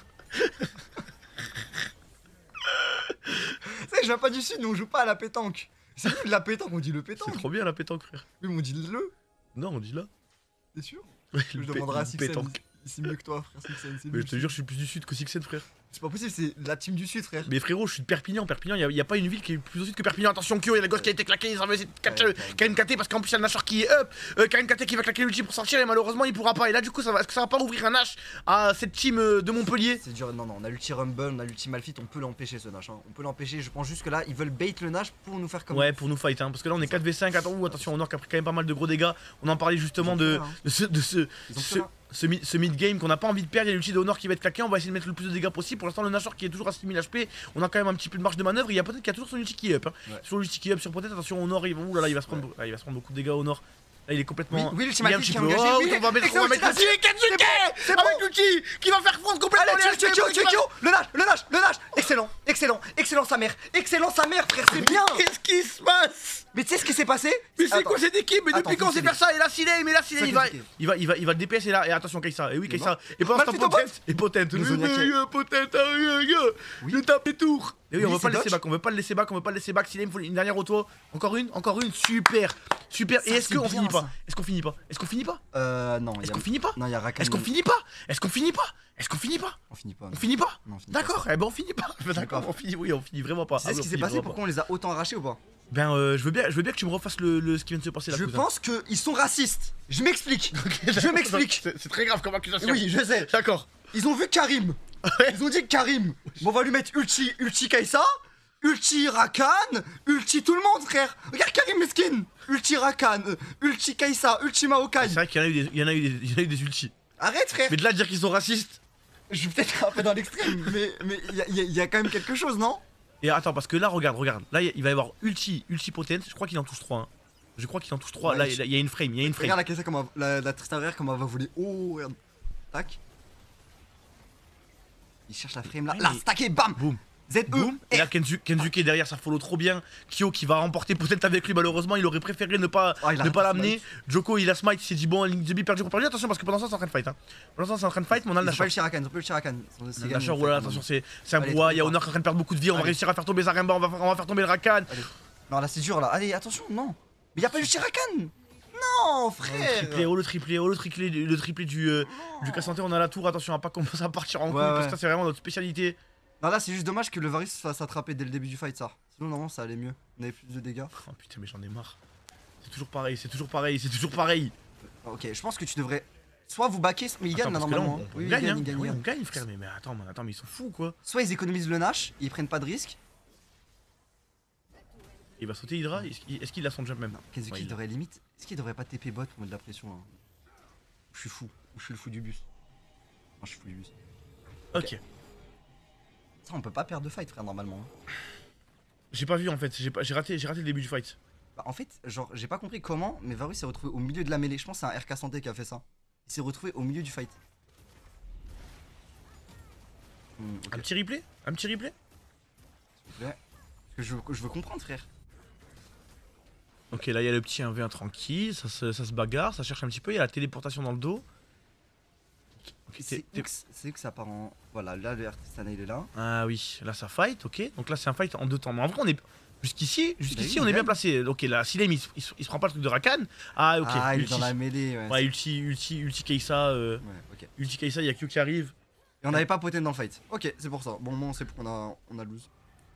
Tu sais, je viens pas du sud, nous on joue pas à la pétanque. C'est nous de la pétanque, on dit le pétanque.
C'est trop bien la pétanque, frère.
Oui, mais on dit le.
Non, on dit là.
T'es sûr?
Ouais,
Je
le pé-
demanderai à
le
Sixen.
pétanque.
C'est mieux que toi, frère Sixen. C'est
Mais
mieux.
je te jure, je suis plus du sud que Sixen, frère.
C'est pas possible, c'est la team du sud, frère.
Mais frérot, je suis de Perpignan. Perpignan, il n'y a, pas une ville qui est plus au sud que Perpignan. Attention, Kyo, il y a la gosse qui a été claquée. Ils ont essayé de catcher
Ouais,
Karim K T parce qu'en plus, il y a le Nashor qui est up. Euh, Karim K T qui va claquer l'ulti pour sortir et malheureusement, il pourra pas. Et là, du coup, ça va, est-ce que ça va pas ouvrir un Nash à cette team euh, de Montpellier?
C'est dur, non, non, on a l'ulti Rumble, on a l'ulti Malphite, on peut l'empêcher ce Nash. Hein. On peut l'empêcher, je pense juste que là, ils veulent bait le Nash pour nous faire comme.
Ouais, pour nous fight, hein, parce que là, on est quatre v cinq. Attends, ouh, attention, Honor qui a pris quand même pas mal de gros dégâts. On en parlait justement de,
Ils ont
de ce. De ce,
Ils ont
ce-
fait là.
ce, mi- ce mid-game qu'on n'a pas envie de perdre, il y a l'ulti de Honor qui va être claqué, on va essayer de mettre le plus de dégâts possible. Pour l'instant, le Nashor qui est toujours à six mille H P, on a quand même un petit peu de marge de manœuvre. Il y a peut-être qu'il y a toujours son ulti qui est up. Hein.
Ouais.
Sur l'ulti qui est up, sur peut-être, attention, Honor, il va, ouh là, là, il va se prendre, ah, il va se prendre beaucoup de dégâts, Honor. Là, il est complètement.
Oui, oui, l'ulti
il est un
Malphite
petit
qui est
peu.
engagé,
Oh,
oui,
on va mettre, on
excellent
va mettre
ulti
l'ulti Kensuke
c'est
avec l'ulti qui va faire fondre complètement
Allez,
les
tu
H P.
tu tu tu le Nash, le Nash, le Nash. Excellent, excellent, excellent sa mère, excellent sa mère, frère, c'est bien.
Qu'est-ce qui se passe?
Mais tu sais ce qui s'est passé?
Mais c'est
Attends.
quoi cette équipe? Mais
Attends,
depuis quand on sait
faut
faire ça? Et là, Silem, mais là, Silem,
Ça,
il va,
compliqué.
il va, il va, il va le D P S et là, et attention, Kaisa. Et oui,
Il est
Kaisa.
mort.
Et pendant ce temps,
Malphite au
Potente. Et Potente.
Le Zodiac.
Potente.
Oui.
Le tape et tour. Et oui, on
Oui,
veut pas
c'est
le laisser
dodge.
back. On veut pas le laisser back. On veut pas le laisser back. Silem, faut une dernière auto. Encore une, encore une. Super. Super. Et
Ça,
est-ce
c'est
qu'on
bien,
finit pas?
ça.
Est-ce qu'on finit pas? Est-ce qu'on finit pas?
Euh, non, il
Est-ce
y a.
qu'on finit pas?
Non, il y a Rakan.
Est-ce qu'on finit pas? Est-ce qu'on finit pas? Est-ce qu'on finit pas?
On finit pas.
On
non.
finit pas?
Non, on finit pas.
D'accord. Eh ben, on finit pas. D'accord,
pas.
on finit. Oui, on finit vraiment pas.
Tu sais
Ah
ce
oui,
qui
on
s'est
finit
passé?
vraiment
Pourquoi on les a autant arrachés ou pas?
pas. Ben, euh, je veux bien, je veux bien que tu me refasses le, le- ce qui vient de se passer là.
Je
cousin.
pense qu'ils sont racistes. Je m'explique. Je
D'accord,
m'explique.
C'est c'est très grave comme accusation.
Oui, je sais.
D'accord.
Ils ont vu Karim.
Ouais.
Ils ont dit que Karim. Bon, on va lui mettre ulti, ulti Kaisa, ulti Rakan, ulti tout le monde, frère. Regarde Karim Meskin. Ulti Rakan, euh, ulti Kaisa, ulti Maokai.
C'est vrai qu'il y en a eu des, il y en a eu des, il y en a eu des ultis.
Arrête, frère.
Mais de là à dire qu'ils sont racistes.
Je vais peut-être un peu dans l'extrême, mais mais il y, a- y a- y a quand même quelque chose, non?
Et attends, parce que là, regarde, regarde. Là, il va y avoir ulti, ulti potence. Je crois qu'il en touche trois. Hein. Je crois qu'il en touche trois.
Ouais,
là,
je-
il y a une frame, il y a une frame.
Regarde la Kaisa, comme la, la Tristan arrière, comme elle va voler. Oh, regarde. Tac. Il cherche la frame là.
Ouais,
Là,
mais-
stacké, bam.
Boum,
Z E.
boum. Et là, Kenzu- Kenzuke derrière, ça follow trop bien. Kyo qui va remporter potence avec lui. Malheureusement, il aurait préféré ne pas,
Oh, il a
ne pas
raté
l'amener. Joko, il a smite. Il s'est dit, bon, ligne de bi perdu, perdu. Attention, parce que pendant ça, c'est en train de fight. Hein. Pendant ça, c'est en train de fight, mais on a le
Ils ont pas
Nashor.
le Shirakan, ils ont pas le Shirakan. C'est gagné,
Nashor,
en fait,
voilà,
quand
attention,
même.
c'est c'est un
Allez,
brouhaha. Il y a
trop
Honor qui est en train de perdre beaucoup de vie. On va
Allez.
réussir à faire tomber Zaremba. On va, on va faire tomber le Rakan.
Allez. Non, là c'est dur là. Allez, attention, non. Mais y a pas le Shirakan. Non,
Oh,
frère.
le triplé, oh le triplé, oh le triplé, le triplé du, euh, du Cassanté, on a la tour, attention à pas commencer à partir en couille
Ouais,
parce
ouais.
que ça c'est vraiment notre spécialité.
Non, là c'est juste dommage que le Varus se fasse attraper dès le début du fight, ça. Sinon, normalement, ça allait mieux. On avait plus de dégâts.
Oh putain mais j'en ai marre. C'est toujours pareil, c'est toujours pareil, c'est toujours pareil.
Ok, je pense que tu devrais. Soit vous backer, mais ils
Attends,
gagnent là
parce que là,
normalement.
on,
hein.
on
Oui, ils
gagne,
gagnent,
hein.
ils gagnent.
Oui,
ils
on
gagnent.
gagne frère, mais, mais attends, mais attends, mais ils sont fous quoi.
Soit ils économisent le Nash, et ils prennent pas de risque.
Il va sauter Hydra, est-ce qu'il est-ce qu'il a son jump même?
Non, Kazuki
Ouais, il-
devrait limite. Est-ce qu'il devrait pas T P bot pour mettre de la pression là? Je suis fou. Ou je suis le fou du bus. Non, je suis fou du bus.
Ok.
Ça, on peut pas perdre de fight, frère, normalement. hein.
J'ai pas vu en fait, j'ai pas- j'ai raté, j'ai raté le début du fight.
Bah, en fait, genre, j'ai pas compris comment, mais Varus s'est retrouvé au milieu de la mêlée. Je pense que c'est un R K Santé qui a fait ça. Il s'est retrouvé au milieu du fight. Hmm, ok,
Un petit replay? Un petit replay?
s'il vous plaît. Parce que je veux, je veux comprendre, frère.
Ok, là il y a le petit un v un tranquille, ça se, ça se bagarre, ça cherche un petit peu, il y a la téléportation dans le dos. Ok, t'es-
C'est
t'es-
où, que c- c'est où que ça part en. Voilà, là, le R Tristan il est là.
Ah oui, là ça fight, ok. Donc là c'est un fight en deux temps. Mais en vrai on est. Jusqu'ici, jusqu'ici
oui,
on
il
est bien
gagne.
placé. Ok là, Silem il, se- il, se- il se prend pas le truc de Rakan. Ah ok,
Ah, il est
ulti.
dans la mêlée, ouais.
Ouais, ulti, ulti, ulti Keisa, euh,
Ouais, ok.
ulti Keisa, il y a Q qui arrive.
Et on avait pas poté dans le fight. Ok, c'est pour ça. Bon, moi, on sait qu'on a, on a lose.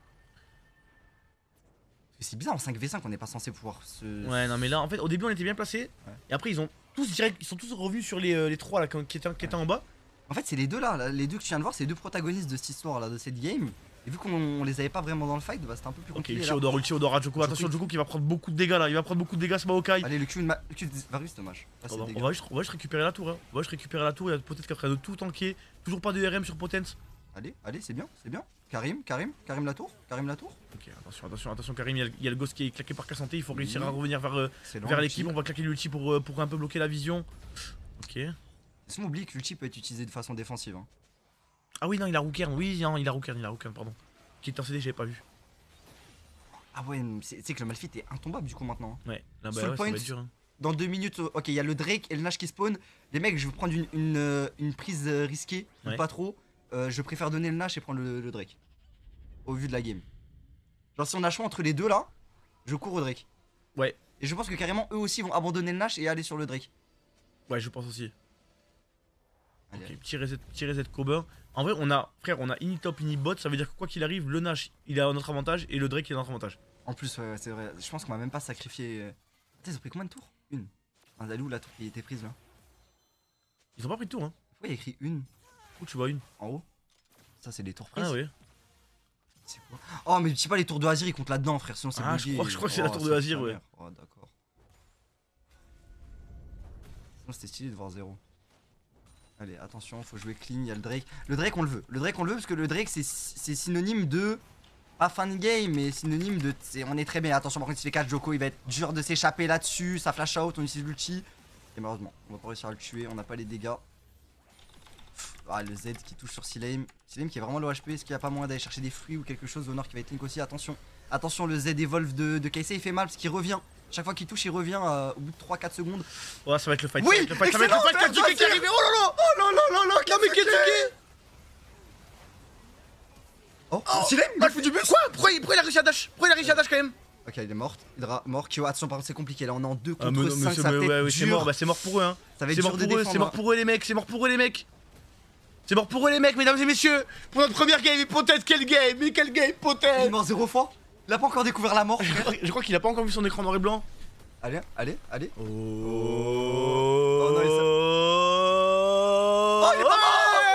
C'est bizarre, en cinq v cinq, on n'est pas censé pouvoir se.
Ouais, non mais là en fait au début on était bien placé.
Ouais.
Et après ils ont tous direct, ils sont tous revenus sur les, euh, les trois là qui étaient, qui étaient en bas.
En fait, c'est les deux là, là, les deux que tu viens de voir, c'est les deux protagonistes de cette histoire là, de cette game. Et vu qu'on on les avait pas vraiment dans le fight, bah c'était un peu plus
Ok,
compliqué.
ulti
là.
Odor, ulti Odor à Joko. Attention Joko qui va prendre beaucoup de dégâts là, il va prendre beaucoup de dégâts ce Maokai.
Allez, le Q de, ma... le Q de Varus, dommage. Pas
On va,
assez de
on
dégâts.
va juste, on va juste récupérer la tour. Hein. On va juste récupérer la tour. Il y a peut-être qu'après de tout tanker. Toujours pas de R M sur Potence.
Allez, allez, c'est bien, c'est bien. Karim, Karim, Karim la tour, Karim la tour.
Ok, attention, attention, attention Karim. Il y a, le- il y a le gosse qui est claqué par Cassanté. Il faut réussir
Oui.
à revenir vers, euh,
C'est lent.
vers
l'ulti.
l'équipe. On va claquer l'ulti pour, euh, pour un peu bloquer la vision. Ok.
Est-ce qu'on oublie que l'ulti peut être utilisé de façon défensive hein.
Ah oui, non, il a Rookern. Oui, non, il a Rookern, il a Rookern, pardon. Qui est en C D, j'avais pas vu.
Ah ouais, c'est c'est que le Malphite est intombable du coup maintenant.
Ouais, là, bah
Soul
ouais, ça
Point,
va être dur. Hein.
Dans deux minutes, euh, ok, il y a le Drake et le Nash qui spawn. Les mecs, je vais prendre une, une, euh, une prise euh, risquée, ou
Ouais.
pas trop. Euh, je préfère donner le Nash et prendre le, le Drake. Au vu de la game. Genre, si on a le choix entre les deux là, je cours au Drake.
Ouais,
Et je pense que carrément, eux aussi vont abandonner le Nash et aller sur le Drake.
ouais, je pense aussi.
Allez,
Ok,
allez.
petit reset, petit reset Coburn. En vrai, on a, frère, on a ini top, ini bot. Ça veut dire que quoi qu'il arrive, le Nash, il est à notre avantage et le Drake, il est à notre avantage.
En plus, ouais, ouais, c'est vrai. Je pense qu'on va même pas sacrifier. euh, Attends, ils ont pris combien de tours? Une. Ah, elle est où la tour qui était prise là?
Ils ont pas pris de tour, hein.
Pourquoi il y a écrit une
Où tu vois une?
en haut? Ça, c'est les tours prises.
Ah ouais.
C'est quoi? Oh, mais je sais pas, les tours de Azir ils comptent là-dedans, frère. Sinon, c'est
Ah, je
bugué.
crois- je crois que c'est
Oh,
la tour de
ça,
Azir,
sa
ouais.
mère. Oh, d'accord. Sinon, c'était stylé de voir zéro. Allez, attention, faut jouer clean. Il y a le Drake. Le Drake, on le veut. Le Drake, on le veut parce que le Drake, c'est c'est synonyme de. Pas fin de game, mais synonyme de. c'est- On est très bien. Attention, par contre, il se fait catch Joko. Il va être dur de s'échapper là-dessus. Ça flash out, on utilise l'ulti. Et malheureusement, on va pas réussir à le tuer. On n'a pas les dégâts. Ah, le Z qui touche sur Silame. Silame qui est vraiment low H P. Est-ce qu'il n'y a pas moyen d'aller chercher des fruits ou quelque chose au nord qui va être link aussi? Attention. Attention, le Z Evolve de, de Kai'Sa il fait mal parce qu'il revient. Chaque fois qu'il touche, il revient euh, au bout de trois quatre secondes.
Ouais, ça va être le fight.
Oui,
ça va être le fight, ça va être le
excellent,
fight. Kensuke qui est arrivé. Oh là là.
Oh là là là là,
Non, mais Kensuke.
Oh,
Oh,
Silame, il a foutu du bus.
Quoi pourquoi il, pourquoi il a réussi à dash? Pourquoi il a réussi à dash quand même?
Ok, il est mort. Hydra mort. Kyo, attention, par contre, c'est compliqué. Là, on est en deux
Ah,
contre
mais non, mais
cinq.
c'est
Ça
mais
fait
ouais, ouais, c'est
dur.
mort, bah c'est mort pour eux, hein.
Ça va être
C'est
dur
mort
de
pour eux, c'est
défendre.
mort pour eux les mecs, c'est mort pour eux les mecs. C'est mort pour eux les mecs, mesdames et messieurs. Pour notre première game, et peut-être quel game, mais quel game,
Il est
peut-être.
mort zéro fois. Il a pas encore découvert la mort.
Je
frère.
crois, je crois qu'il a pas encore vu son écran noir et blanc.
Allez, allez, allez.
Oh,
Oh non, il s'est-
Oh,
il est pas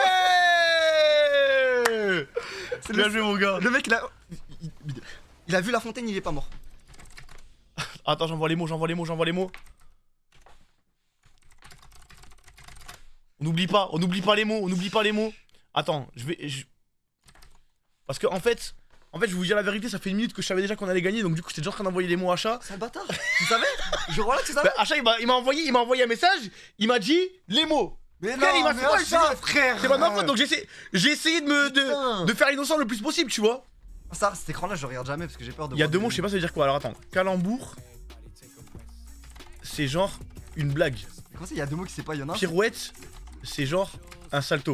mort.
C'est
Bien
le...
joué mon gars.
le mec, il a... il- il a vu la fontaine, il est pas mort.
Attends, j'envoie les mots, j'envoie les mots, j'envoie les mots. On n'oublie pas, on n'oublie pas les mots, on n'oublie pas les mots. Attends, je vais... je- Parce que en fait... En fait, je vais vous dire la vérité, ça fait une minute que je savais déjà qu'on allait gagner, donc du coup, j'étais déjà en train d'envoyer les mots à Achat.
C'est un bâtard. Tu savais? Je vois là, tu savais?
Bah, Achat, il m'a il m'a envoyé, il m'a envoyé un message, il m'a dit les mots.
Mais
Frère, il m'a
mais
fait mal,
ça,
c'est-
frère.
C'est pas de ma faute, donc j'ai essayé, j'ai essayé de me
Putain.
de, de faire innocent le plus possible, tu vois.
Ça, cet écran-là, je regarde jamais parce que j'ai peur de.
Il y a
voir
deux
des-
mots, je sais pas ça veut dire quoi. Alors attends, calembour, c'est genre une blague.
Mais comment ça, il y a deux mots qui sait pas, il y en a un.
Pirouette, c'est genre un salto.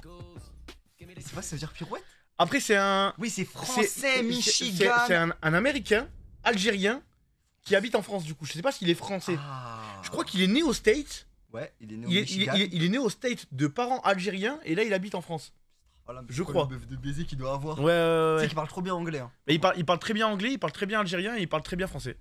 C'est pas, ça veut dire pirouette?
Après, c'est un.
Oui, c'est
c'est-
français,
c'est-
Michigan.
C'est c'est un, un américain, algérien, qui habite en France du coup. Je sais pas s'il est français.
Ah.
Je crois qu'il est né aux States.
Ouais, il est né au
Il est, il,
Michigan.
est, il est- il est né aux States de parents algériens et là il habite en France.
Voilà, mais
je
c'est quoi
crois.
le meuf de baiser qu'il doit avoir.
Ouais, ouais, ouais.
Tu sais
ouais.
qu'il parle trop bien anglais. Hein.
Mais il, parle, il parle très bien anglais, il parle très bien algérien et il parle très bien français.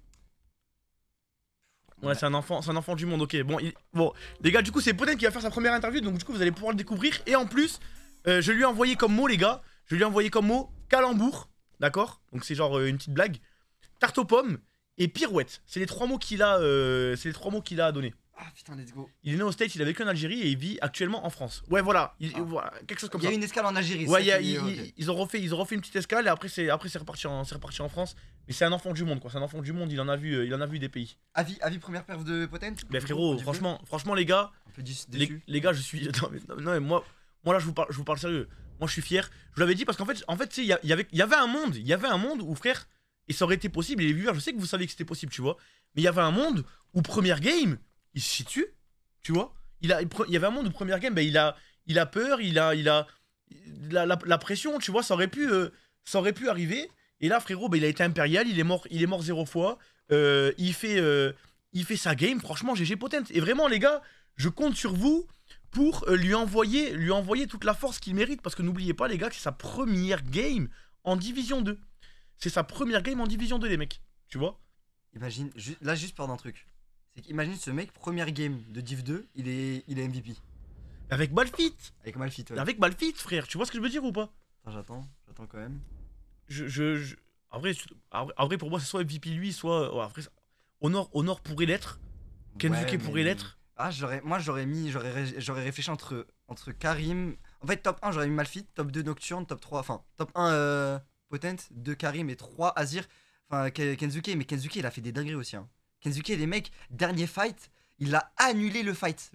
Ouais,
Ouais.
c'est un enfant, c'est un enfant du monde. Ok, bon, il- bon, les gars, du coup c'est Poten qui va faire sa première interview, donc du coup vous allez pouvoir le découvrir. Et en plus, euh, je lui ai envoyé comme mot, les gars, je lui ai envoyé comme mot calembour, d'accord. Donc c'est genre euh, une petite blague, tarte aux pommes et pirouette. C'est les trois mots qu'il a, euh, c'est les trois mots qu'il a donné.
Ah putain, let's go.
Il est né aux States, il a vécu en Algérie et il vit actuellement en France. Ouais, voilà, il-
Ah.
voilà, quelque chose comme
Il y
ça.
a une escale en Algérie.
Ouais,
c'est
il y a-
ça qui est-
ils,
ok.
ils- ils ont refait, ils ont refait une petite escale et après c'est après c'est reparti en c'est reparti en France. Mais c'est un enfant du monde quoi, c'est un enfant du monde. Il en a vu, euh, il en a vu des pays.
Avis, avis première perf de Potent.
Mais frérot, franchement, franchement les gars,
Un peu dis-
les,
déçu.
les gars, je suis non mais, non, mais- non, mais moi, moi là je vous parle, je vous parle sérieux. Moi je suis fier. Je vous l'avais dit parce qu'en fait, en fait, tu sais, il y, a- il y avait, il y avait un monde, il y avait un monde où frère, et ça aurait été possible. Et les viewers, je sais que vous saviez que c'était possible, tu vois. Mais il y avait un monde où première game, il se situe, tu vois. Il a, il pre- il y avait un monde où première game, bah, il a, il a peur, il a, il a la, la- la pression, tu vois. Ça aurait pu, euh, ça aurait pu arriver. Et là, frérot, bah, il a été impérial, il est mort, il est mort zéro fois. Euh, il fait, euh, il fait sa game. Franchement, G G Potent. Et vraiment, les gars, je compte sur vous pour euh, lui envoyer, lui envoyer toute la force qu'il mérite. Parce que n'oubliez pas, les gars, que c'est sa première game en Division deux. C'est sa première game en Division deux, les mecs. Tu vois.
Imagine, ju- là juste peur d'un truc. C'est qu'imagine ce mec, première game de Div deux, il est, il est M V P.
Avec Malfit.
Avec Malphite, ouais.
Avec Malfit, frère. Tu vois ce que je veux dire ou pas?
Attends, j'attends, j'attends quand même.
je, je, je- En, vrai, je- en vrai- en vrai, pour moi, c'est soit M V P lui, soit. Ouais, après, ça- Honor, Honor pourrait l'être. Kensuke
Ouais,
pourrait
mais-
l'être.
Ah, j'aurais, moi j'aurais mis, j'aurais, ré- j'aurais réfléchi entre, entre Karim. En fait, top un, j'aurais mis Malphite, top deux Nocturne, top trois, enfin, top un euh, Potent, deux Karim et trois Azir. Enfin, Ke- Kensuke, mais Kensuke il a fait des dingueries aussi. Hein. Kensuke, les mecs, dernier fight, il a annulé le fight. Genre,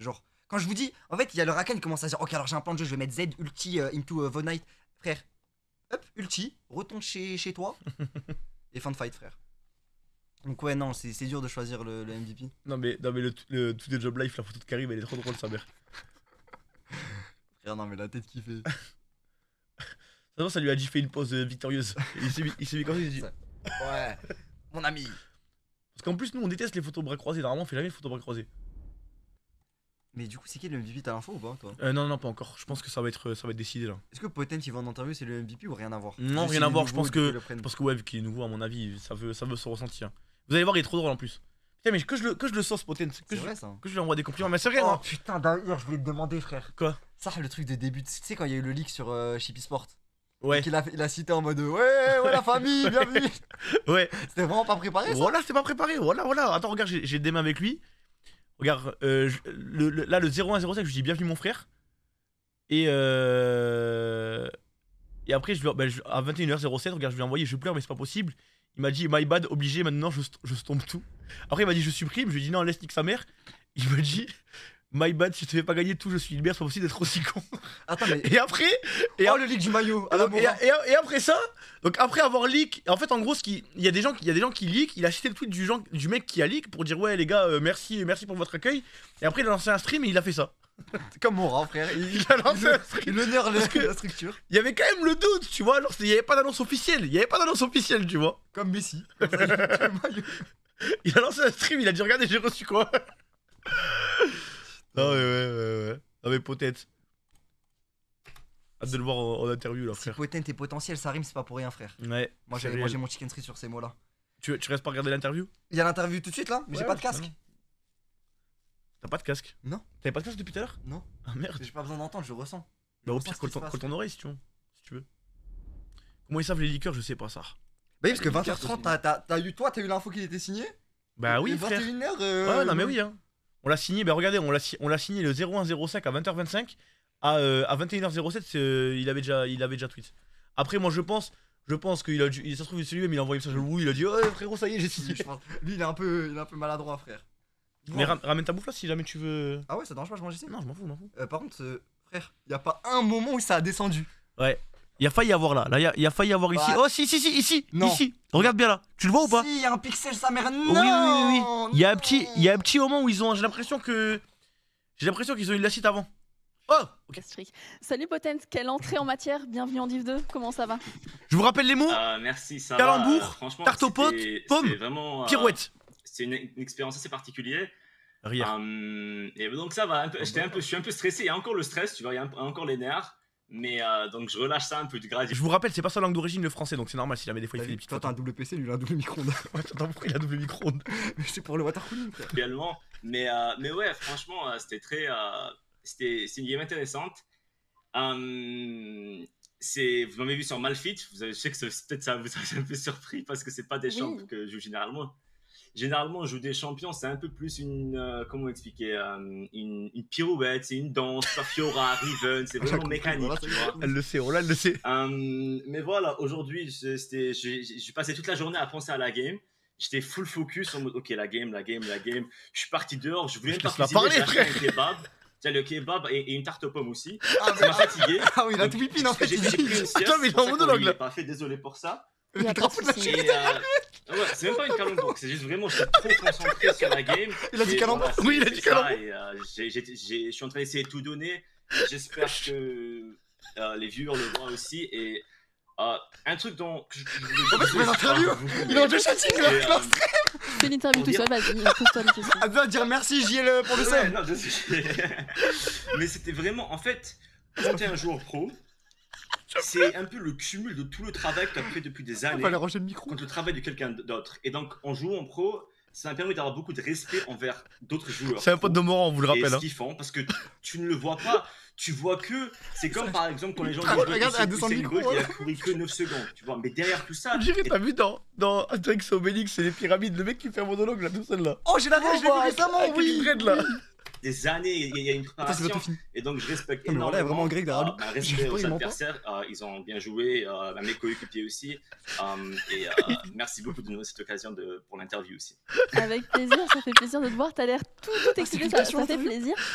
Quand je vous dis, en fait, il y a le Rakan qui commence à dire, ok, alors j'ai un plan de jeu, je vais mettre Z ulti euh, into euh, Von Knight. Frère, hop, ulti, retourne chez, chez toi et fin de fight, frère. Donc ouais, non, c'est dur de choisir le, le M V P.
Non mais, non, mais le, le tout des Job Life, la photo de Karim, elle est trop drôle, sa mère.
Frère, non, mais la tête qu'il fait.
Ça, ça lui a dit fait une pause euh, victorieuse. Il s'est mis, il s'est mis comme ça, il s'est dit.
Ouais, mon ami.
Parce qu'en plus, nous, on déteste les photos bras croisés. Normalement, on fait jamais les photos bras croisés.
Mais du coup, c'est qui le M V P? T'as l'info ou pas, toi?
Euh, non, non, pas encore. Je pense que ça va être, ça va être décidé là.
Est-ce que Potent qui va en interview, c'est le M V P ou rien à voir?
Non,
Juste
rien
il
à
est
voir. Je
nouveau,
pense
du coup,
que,
ils le prennent.
je pense que ouais, vu qu'il est nouveau, à mon avis, ça veut, ça veut se ressentir. Vous allez voir, il est trop drôle en plus. Putain, mais que je le, que je le sauce, Potent. Que
C'est
je,
vrai ça.
que je lui envoie des compliments. Mais c'est vrai,
Oh
hein.
putain, d'ailleurs, je voulais te demander, frère.
Quoi?
Ça, le truc de début. Tu sais, quand il y a eu le leak sur euh, Chippy Sport.
Ouais.
Qu'il a, il a cité en mode ouais, ouais, la famille, bienvenue.
Ouais.
C'était vraiment pas préparé ça.
Voilà, c'était pas préparé. Voilà, voilà. Attends, regarde, j'ai j'ai des mains avec lui. Regarde, euh, je- le, le- là, le zéro un zéro sept, je lui dis bienvenue, mon frère. Et euh... Et après, je lui, bah, je- à vingt et une heures zéro sept, regarde, je lui ai envoyé, je pleure, mais c'est pas possible. Il m'a dit, my bad, obligé, maintenant je, st- je stompe tout. Après, il m'a dit, je supprime. Je lui ai dit, non, laisse nique sa mère. Il me dit, my bad, si tu te fais pas gagner tout, je suis libère, c'est pas possible d'être aussi con.
Attends, mais.
Et après, et,
Oh,
ap-
le leak du maillot. à
et,
la
donc-
Bora.
et- et- et après ça, donc après avoir leak, en fait, en gros, ce qui, il y a des gens, qui- il y a des gens qui leak. Il a cité le tweet du, gens, du mec qui a leak pour dire, ouais, les gars, euh, merci, merci pour votre accueil. Et après, il a lancé un stream et il a fait ça.
Comme Mora, frère. Il,
Il a lancé un stream.
il honore le-
Parce que-
la structure.
Il y avait quand même le doute, tu vois. Alors, il y avait pas d'annonce officielle. Il y avait pas d'annonce officielle, tu vois.
Comme Messi. Comme ça, il fait le maillot.
Il a lancé un stream, il a dit regardez j'ai reçu quoi. Non mais ouais ouais ouais. Non mais peut-être. Hâte de le voir en, en interview là
Si
frère.
Potent et potentiel, ça rime, c'est pas pour rien, frère.
Ouais.
Moi,
c'est
j'ai moi,
réel.
j'ai mon chicken street sur ces mots-là.
Tu, tu restes pas regarder l'interview?
Il y a l'interview tout de suite là, mais j'ai
Ouais,
pas de
ouais,
casque.
non. T'as pas de casque?
Non.
T'avais pas de casque depuis tout à l'heure?
Non,
Ah merde.
j'ai pas besoin d'entendre, je ressens. Je
Bah au
ressens
pire
ce qui
colle
se
ton,
passe.
colle ton oreille si tu veux. Si tu veux. Comment ils savent les liqueurs, je sais pas ça.
Bah oui, parce que
Les
vingt
liqueurs,
heures trente,
aussi.
t'as t'as- t'as eu, toi, t'as eu l'info qu'il était signé.
Bah
Et
oui frère.
vingt et une heures. euh,
Ouais non mais oui hein. On l'a signé, bah regardez, on l'a si- on l'a signé le zéro un zéro cinq à vingt heures vingt-cinq. À, euh, à vingt et une heures zéro sept, c'est, euh, il avait déjà il avait déjà tweet. Après moi je pense je pense qu'il a dû, il- ça se trouve c'est lui mais il a envoyé ça sur le bout, il a dit ouais frérot ça y est j'ai signé.
Je pense- Lui, il est un peu, il est un peu maladroit, frère.
Mais ram- ramène ta bouffe là si jamais tu veux.
Ah ouais, ça dérange pas, je mange ici.
Non je m'en fous, je m'en fous.
Euh, par contre, euh, frère, y a pas un moment où ça a descendu.
Ouais. Il a failli y avoir là, là il y a, il y a failli y avoir ici.
Ouais.
Oh si si si ici,
Non.
ici. Regarde bien là. Tu le vois ou pas?
Si, y a un pixel, sa mère. Non.
Oui oui oui oui. Il y a un
non.
petit il y a un petit moment où ils ont, j'ai l'impression que j'ai l'impression qu'ils ont eu la site avant. Oh ok.
Gastrique. Salut Potent, quelle entrée en matière, bienvenue en Div deux, comment ça va?
Je vous rappelle les mots.
Euh, merci, ça
Calembour,
va. Euh, franchement,
tarte aux
c'était-
potes,
c'était
pommes,
vraiment, euh,
Pirouette.
C'est une, une expérience assez particulière.
Rire.
Euh, et donc ça va. Un peu, j'étais un peu, je suis un peu stressé. Il y a encore le stress, tu vois, il y a un- encore les nerfs. Mais euh, donc je relâche ça un peu du grade.
Je vous rappelle, c'est pas sa langue d'origine le français, donc c'est normal si jamais des fois il fait des petites
Toi, t'as un
fautes.
double P C, lui, il a un double micro-ondes.
Ouais, attends, pourquoi il a double micro-ondes?
Mais c'est pour le water cooling, frère.
Réellement. Mais, euh, mais ouais, franchement, euh, c'était très. euh, c'était c'est une game intéressante. Euh, c'est, vous m'avez vu sur Malfit. Vous avez, je sais que ça- peut-être ça vous a un peu surpris parce que c'est pas des
Oui.
champs que je joue généralement. Généralement, on joue des champions, c'est un peu plus une. euh, comment expliquer euh, une, une pirouette, c'est une danse, pas Fiora, Riven, c'est vraiment mécanique,
Voilà,
tu
c'est-
vois.
Elle le sait, on l'a, elle le sait.
Euh, mais voilà, aujourd'hui, je- c'était- j'ai j'ai passé toute la journée à penser à la game. J'étais full focus en mode, ok, la game, la game, la game. Je suis parti dehors, je voulais
Je
même pas
te laisse
cuisiner,
la
j'ai
parler,
acheté un kebab. Tiens, le kebab et, et une tarte aux pommes aussi.
Ah,
Ça m'a fatigué.
Ah oui, il a
Donc,
tout pipine en fait.
J'ai
il
j'ai
dit-
pris une sieste.
Attends, mais il est
c'est pour
en
ça qu'on
monologue,
lui
là.
a pas fait, désolé pour ça.
Il y a pas de souci.
Et, euh, ouais, c'est même pas une calembour, c'est juste vraiment, je suis trop concentré sur la game.
Il a dit
Et
calembour.
voilà,
Oui, il a
c'est
dit
ça,
calembour.
et, euh, j'ai- j'ai- j'ai- Je suis en train d'essayer de tout donner. J'espère que euh, les viewers le voient aussi. Et euh, un truc dont. que je- que je voulais
En fait, il fait l'interview.
vous-
Il est en deux chatting là.
Et, euh,
Fais l'interview tout seul, vas-y, pose-toi les questions.
Elle doit dire merci, J L pour le
ouais,
seum.
non, je sais. Mais c'était vraiment. En fait, quand t'es un joueur pro, c'est un peu le cumul de tout le travail que tu as fait depuis des
Il
années
fallait ranger le micro.
contre le travail de quelqu'un d'autre. Et donc, en jouant en pro, ça m'a permis d'avoir beaucoup de respect envers d'autres joueurs.
C'est un pote de Moran, on vous le
Et
rappelle.
ce
Hein.
qu'ils font, parce que tu, tu ne le vois pas, tu vois que. C'est comme par exemple quand les gens
Ah,
disent
regarde,
Usain-
elle descend le
Usain
micro,
Bolt, il a
voilà.
couru que neuf secondes, tu vois. Mais derrière tout ça,
On dirait, t'as vu dans, dans Astérix et Obélix et les pyramides, le mec qui fait un monologue là, tout seul là.
Oh, j'ai la voix, je l'ai vu récemment,
Avec
oui.
une traîne, là.
des années, il y a une
Attends, c'est
préparation.
bientôt fini.
Et donc, je respecte
Non, mais voilà, il y a
énormément.
vraiment Greg derrière
euh,
nous.
un
Je
respect
sais pas,
aux
il ment pas.
adversaires. euh, ils ont bien joué, euh, à mes coéquipiers aussi. Euh, et euh, merci beaucoup de nous donner cette occasion de, pour l'interview aussi.
Avec plaisir, ça fait plaisir de te voir, t'as l'air tout, tout excité,
c'est
ça,
question
ça fait
interview.
plaisir.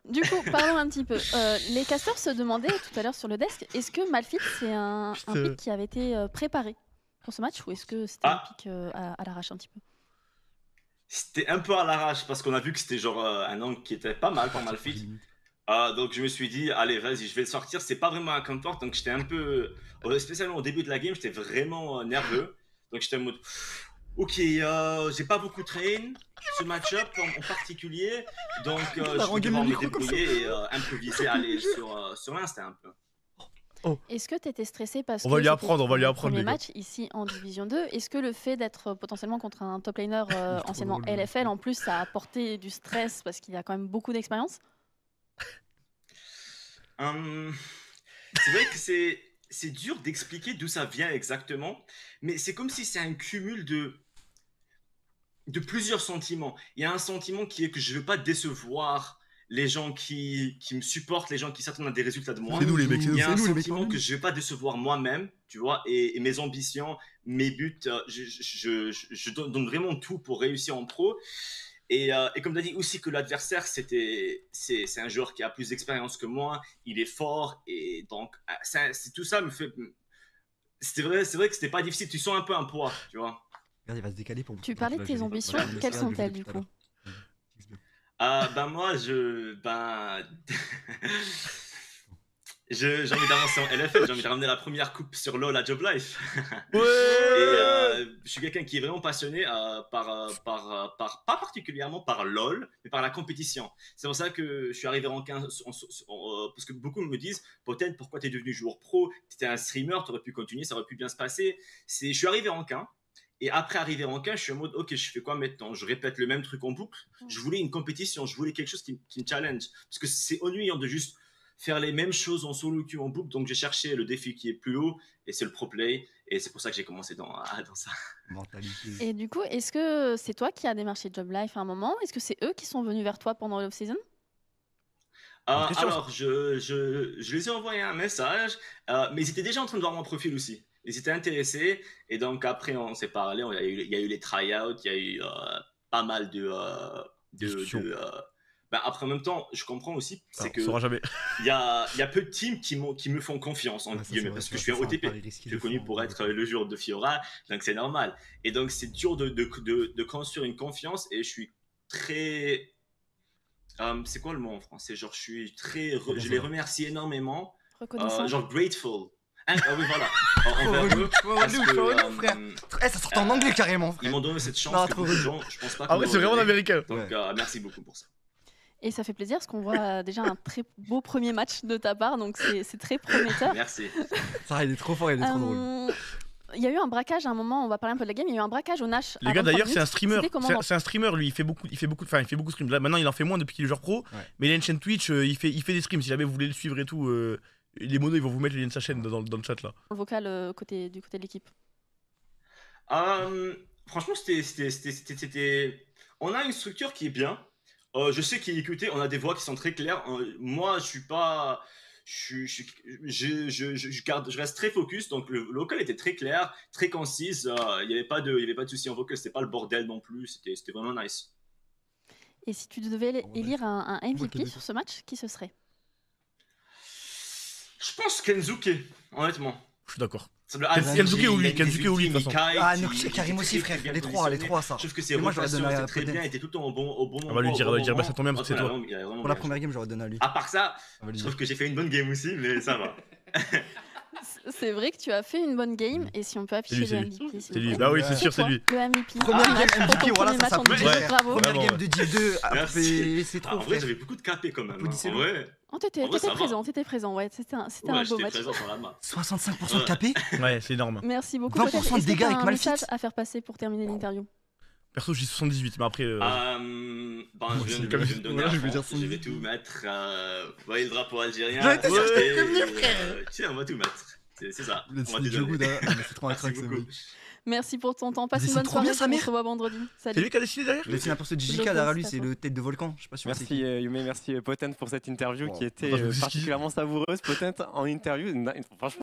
Du coup, parlons un petit peu. Euh, les casteurs se demandaient tout à l'heure sur le desk, est-ce que Malphite, c'est un, un
Putain.
pick qui avait été euh, préparé pour ce match ou est-ce que c'était
Ah.
un pick euh, à, à l'arrache un petit peu?
C'était un peu à l'arrache parce qu'on a vu que c'était genre euh, un angle qui était pas mal pour Malphite. Euh, donc je me suis dit, allez, vas-y, je vais le sortir. C'est pas vraiment un comfort, donc j'étais un peu. euh, spécialement au début de la game, j'étais vraiment euh, nerveux. Donc j'étais en mode, ok, euh, j'ai pas beaucoup train ce match-up en, en particulier. Donc euh,
Il a
je vais
rengué
devoir
le
me
micro comme ça.
débrouiller et euh, improviser, aller sur, euh, sur l'instinct un peu.
Est-ce que tu étais stressé parce
On
que
va lui
c'était
apprendre, on va lui
ton
apprendre,
premier
les gars.
match ici en Division deux? Est-ce que le fait d'être potentiellement contre un top laner euh,
trop
anciennement
drôle,
L F L, en plus, ça a apporté du stress parce qu'il y a quand même beaucoup d'expérience?
Hum, c'est vrai que c'est c'est dur d'expliquer d'où ça vient exactement, mais c'est comme si c'est un cumul de de plusieurs sentiments. Il y a un sentiment qui est que je veux pas décevoir les gens qui, qui me supportent, les gens qui s'attendent à des résultats de moi.
C'est nous les mecs, c'est
Il
nous.
y a un
nous, les mecs,
sentiment
nous.
que je vais pas décevoir moi-même, tu vois, et, et mes ambitions, mes buts, euh, je, je, je, je donne donne vraiment tout pour réussir en pro. Et, euh, et comme tu as dit aussi que l'adversaire, c'était, c'est, c'est un joueur qui a plus d'expérience que moi, il est fort, et donc euh, ça, c'est, tout ça me fait... C'était vrai, c'est vrai que c'était pas difficile, tu sens un peu un poids, tu vois.
Regarde, il va se décaler pour.
Tu parlais de tes ambitions,
Voilà,
quelles
ça,
sont-elles
je
du
l'ai tout à
coup?
Euh, ben moi, je... Ben... je, j'ai envie d'avancer en L F L, j'ai envie de ramener la première coupe sur LoL à Job Life.
Ouais.
Et euh, je suis quelqu'un qui est vraiment passionné euh, par, euh, par, euh, par, pas particulièrement par LoL, mais par la compétition. C'est pour ça que je suis arrivé en quinze, en- en- euh, parce que beaucoup me disent, peut-être pourquoi tu es devenu joueur pro, tu étais un streamer, tu aurais pu continuer, ça aurait pu bien se passer. C'est, je suis arrivé en quinze, et après arriver en quinze, je suis en mode, ok, je fais quoi maintenant? Je répète le même truc en boucle. Je voulais une compétition, je voulais quelque chose qui, qui me challenge, parce que c'est ennuyant de juste faire les mêmes choses en solo queue en boucle, donc j'ai cherché le défi qui est plus haut, et c'est le pro play, et c'est pour ça que j'ai commencé dans, ah, dans ça.
Mentalité.
Et du coup, est-ce que c'est toi qui as démarché Job Life à un moment? Est-ce que c'est eux qui sont venus vers toi pendant l'off-season?
Euh,
question, ça.
alors, je, je, je les ai envoyé un message, euh, mais ils étaient déjà en train de voir mon profil aussi. Ils étaient intéressés, et donc après, on s'est parlé, on- il y, a eu- il y a eu les tryouts, il y a eu euh, pas mal de... euh, de,
Discussion.
de, euh, ben, après, en même temps, je comprends aussi,
Ah,
c'est
on
que
saura jamais.
il y a, il y a peu de teams qui, m'ont- qui me font confiance, en
Ouais, ça, c'est
guillemets,
vrai,
parce
ça,
que je suis un
c'est
O T P.
pari risqué
Je suis
de
connu
fou,
pour
hein,
être
ouais.
le joueur de Fiora, donc c'est normal. Et donc, c'est dur de, de, de, de construire une confiance, et je suis très... euh, c'est quoi le mot en français? Genre, je suis très... re- je les remercie énormément.
Reconnaissant.
Euh, genre grateful. Hein, ah oui, voilà. En-
Trop
envers
relou,
eux,
trop
parce
relou,
que,
trop relou,
euh,
frère. Eh, ça sort en anglais carrément,
Ils
frère.
m'ont donné cette chance
Non,
que
trop
beaucoup de
relou.
gens, je pense pas
Ah ouais,
qu'on
c'est vraiment
m'aurait donné.
américain.
Donc,
Ouais.
euh, merci beaucoup pour ça.
Et ça fait plaisir parce qu'on voit euh, déjà un très beau premier match de ta part, donc c'est c'est très prometteur.
Merci.
Ça, il est trop fort, il est trop drôle.
Euh, Il y a eu un braquage à un moment, on va parler un peu de la game, il y a eu un braquage au Nash.
Les
à
gars,
vingt-trois
d'ailleurs, c'est un
minutes.
streamer.
C'était comment
C'est
dans-
c'est un streamer, lui. Il fait beaucoup, il fait beaucoup, enfin, il fait beaucoup de streams. Là, maintenant, il en fait moins depuis qu'il est joueur pro.
Ouais.
Mais il a une chaîne Twitch. euh, il fait, il fait des streams. Si jamais vous voulez le suivre et tout, euh, les monos, ils vont vous mettre le lien de sa chaîne dans, dans le chat là.
le vocal euh, côté, du côté de l'équipe?
Euh, franchement, c'était, c'était, c'était, c'était- c'était- on a une structure qui est bien. Euh, je sais qu'il est écouté, on a des voix qui sont très claires. Euh, moi, je suis pas. Je, je, je, je, je, je garde, je reste très focus, donc le, le local était très clair, très concise. euh, Il n'y avait pas de, il y avait pas de souci en vocal, c'était pas le bordel non plus. C'était, c'était vraiment nice.
Et si tu devais
ouais.
élire un, un M V
Ouais,
P
quel
sur ce match, qui ce serait?
Je pense Kenzuke, honnêtement.
Je suis d'accord.
Ça me-
Ken-
ah,
Kenzuke
il-
ou lui,
il a des
Kenzuke ou lui, de toute
ultimes,
façon.
Mikai
Ah,
qui-
non,
qui
Karim
était
aussi,
très,
frère.
très bien
Les trois, les
positionné.
trois, ça.
Je trouve que ses
Et moi, j'aurais
rotations
donné à
étaient très
Podence.
bien, étaient tout le temps au bon, au bon moment.
On va lui dire,
au
on va
bon
lui dire, bah,
moment.
ça tombe bien parce que
Donc,
c'est
il a
toi.
vraiment- il a vraiment
Pour la
bien
première game, j'aurais donné à lui.
À part ça,
On va lui
je
dire.
trouve que j'ai fait une bonne game aussi, mais ça va.
C'est vrai que tu as fait une bonne game, et si on peut afficher
C'est
le
lui, c'est
M V P, s'il
C'est
vous
lui.
plaît.
Bah oui, c'est
Ouais.
sûr, c'est
toi,
lui.
le M V P.
Première
Ah,
game
pour ton
M V P, voilà,
premier
ça
match en
s'appelle.
Div deux,
Ouais.
bravo.
Vraiment,
Première game
ouais.
de Div deux, ah,
Merci.
c'est c'est
Ah,
trop,
en vrai,
frère.
j'avais beaucoup de K P quand même. hein.
Applaudissez-le.
En vrai,
Oh, t'étais
En vrai,
t'étais
ça va.
présent, t'étais présent, ouais, c'était un, c'était
ouais,
un beau
j'étais
match.
présent sur la map.
soixante-cinq pour cent de
Ouais.
K P.
Ouais, c'est énorme.
Merci beaucoup.
vingt
Peut-être,
pour cent de
est-ce que
dégâts
t'as
avec
un
Malphite.
message à faire passer pour terminer l'interview?
Perso, je dis soixante-dix-huit, mais après. euh,
Euh, ben,
Moi
je,
aussi,
vais me-
comme-
je vais me donner
voilà,
à
je vais
fond.
dire
Je vais
soixante-dix.
tout mettre. Euh, vous voyez le drapeau algérien.
J'en étais sûr que
et,
c'était prévenu,
euh,
frère.
Tiens, on va tout mettre. C'est c'est ça.
Le
On va
Sneak
tout donner.
Good, hein. Ah, mais c'est trop un
Merci
crack, ce
beaucoup.
mec.
Merci pour ton temps. Passe
Il
une bonne
dessine trop
soirée.
bien, sa
On
mère.
se revoit vendredi.
C'est
Salut.
lui qui a décidé derrière?
Laissez un peu ce
Je
J K
le
derrière
pose,
lui,
c'est
c'est
à
le tête de volcan. Je sais pas si vous savez.
Merci euh, Yume, merci euh, Potent pour cette interview
Wow.
qui était
Attends, je me
euh,
dis qui
particulièrement savoureuse. Potent en interview, na- franchement.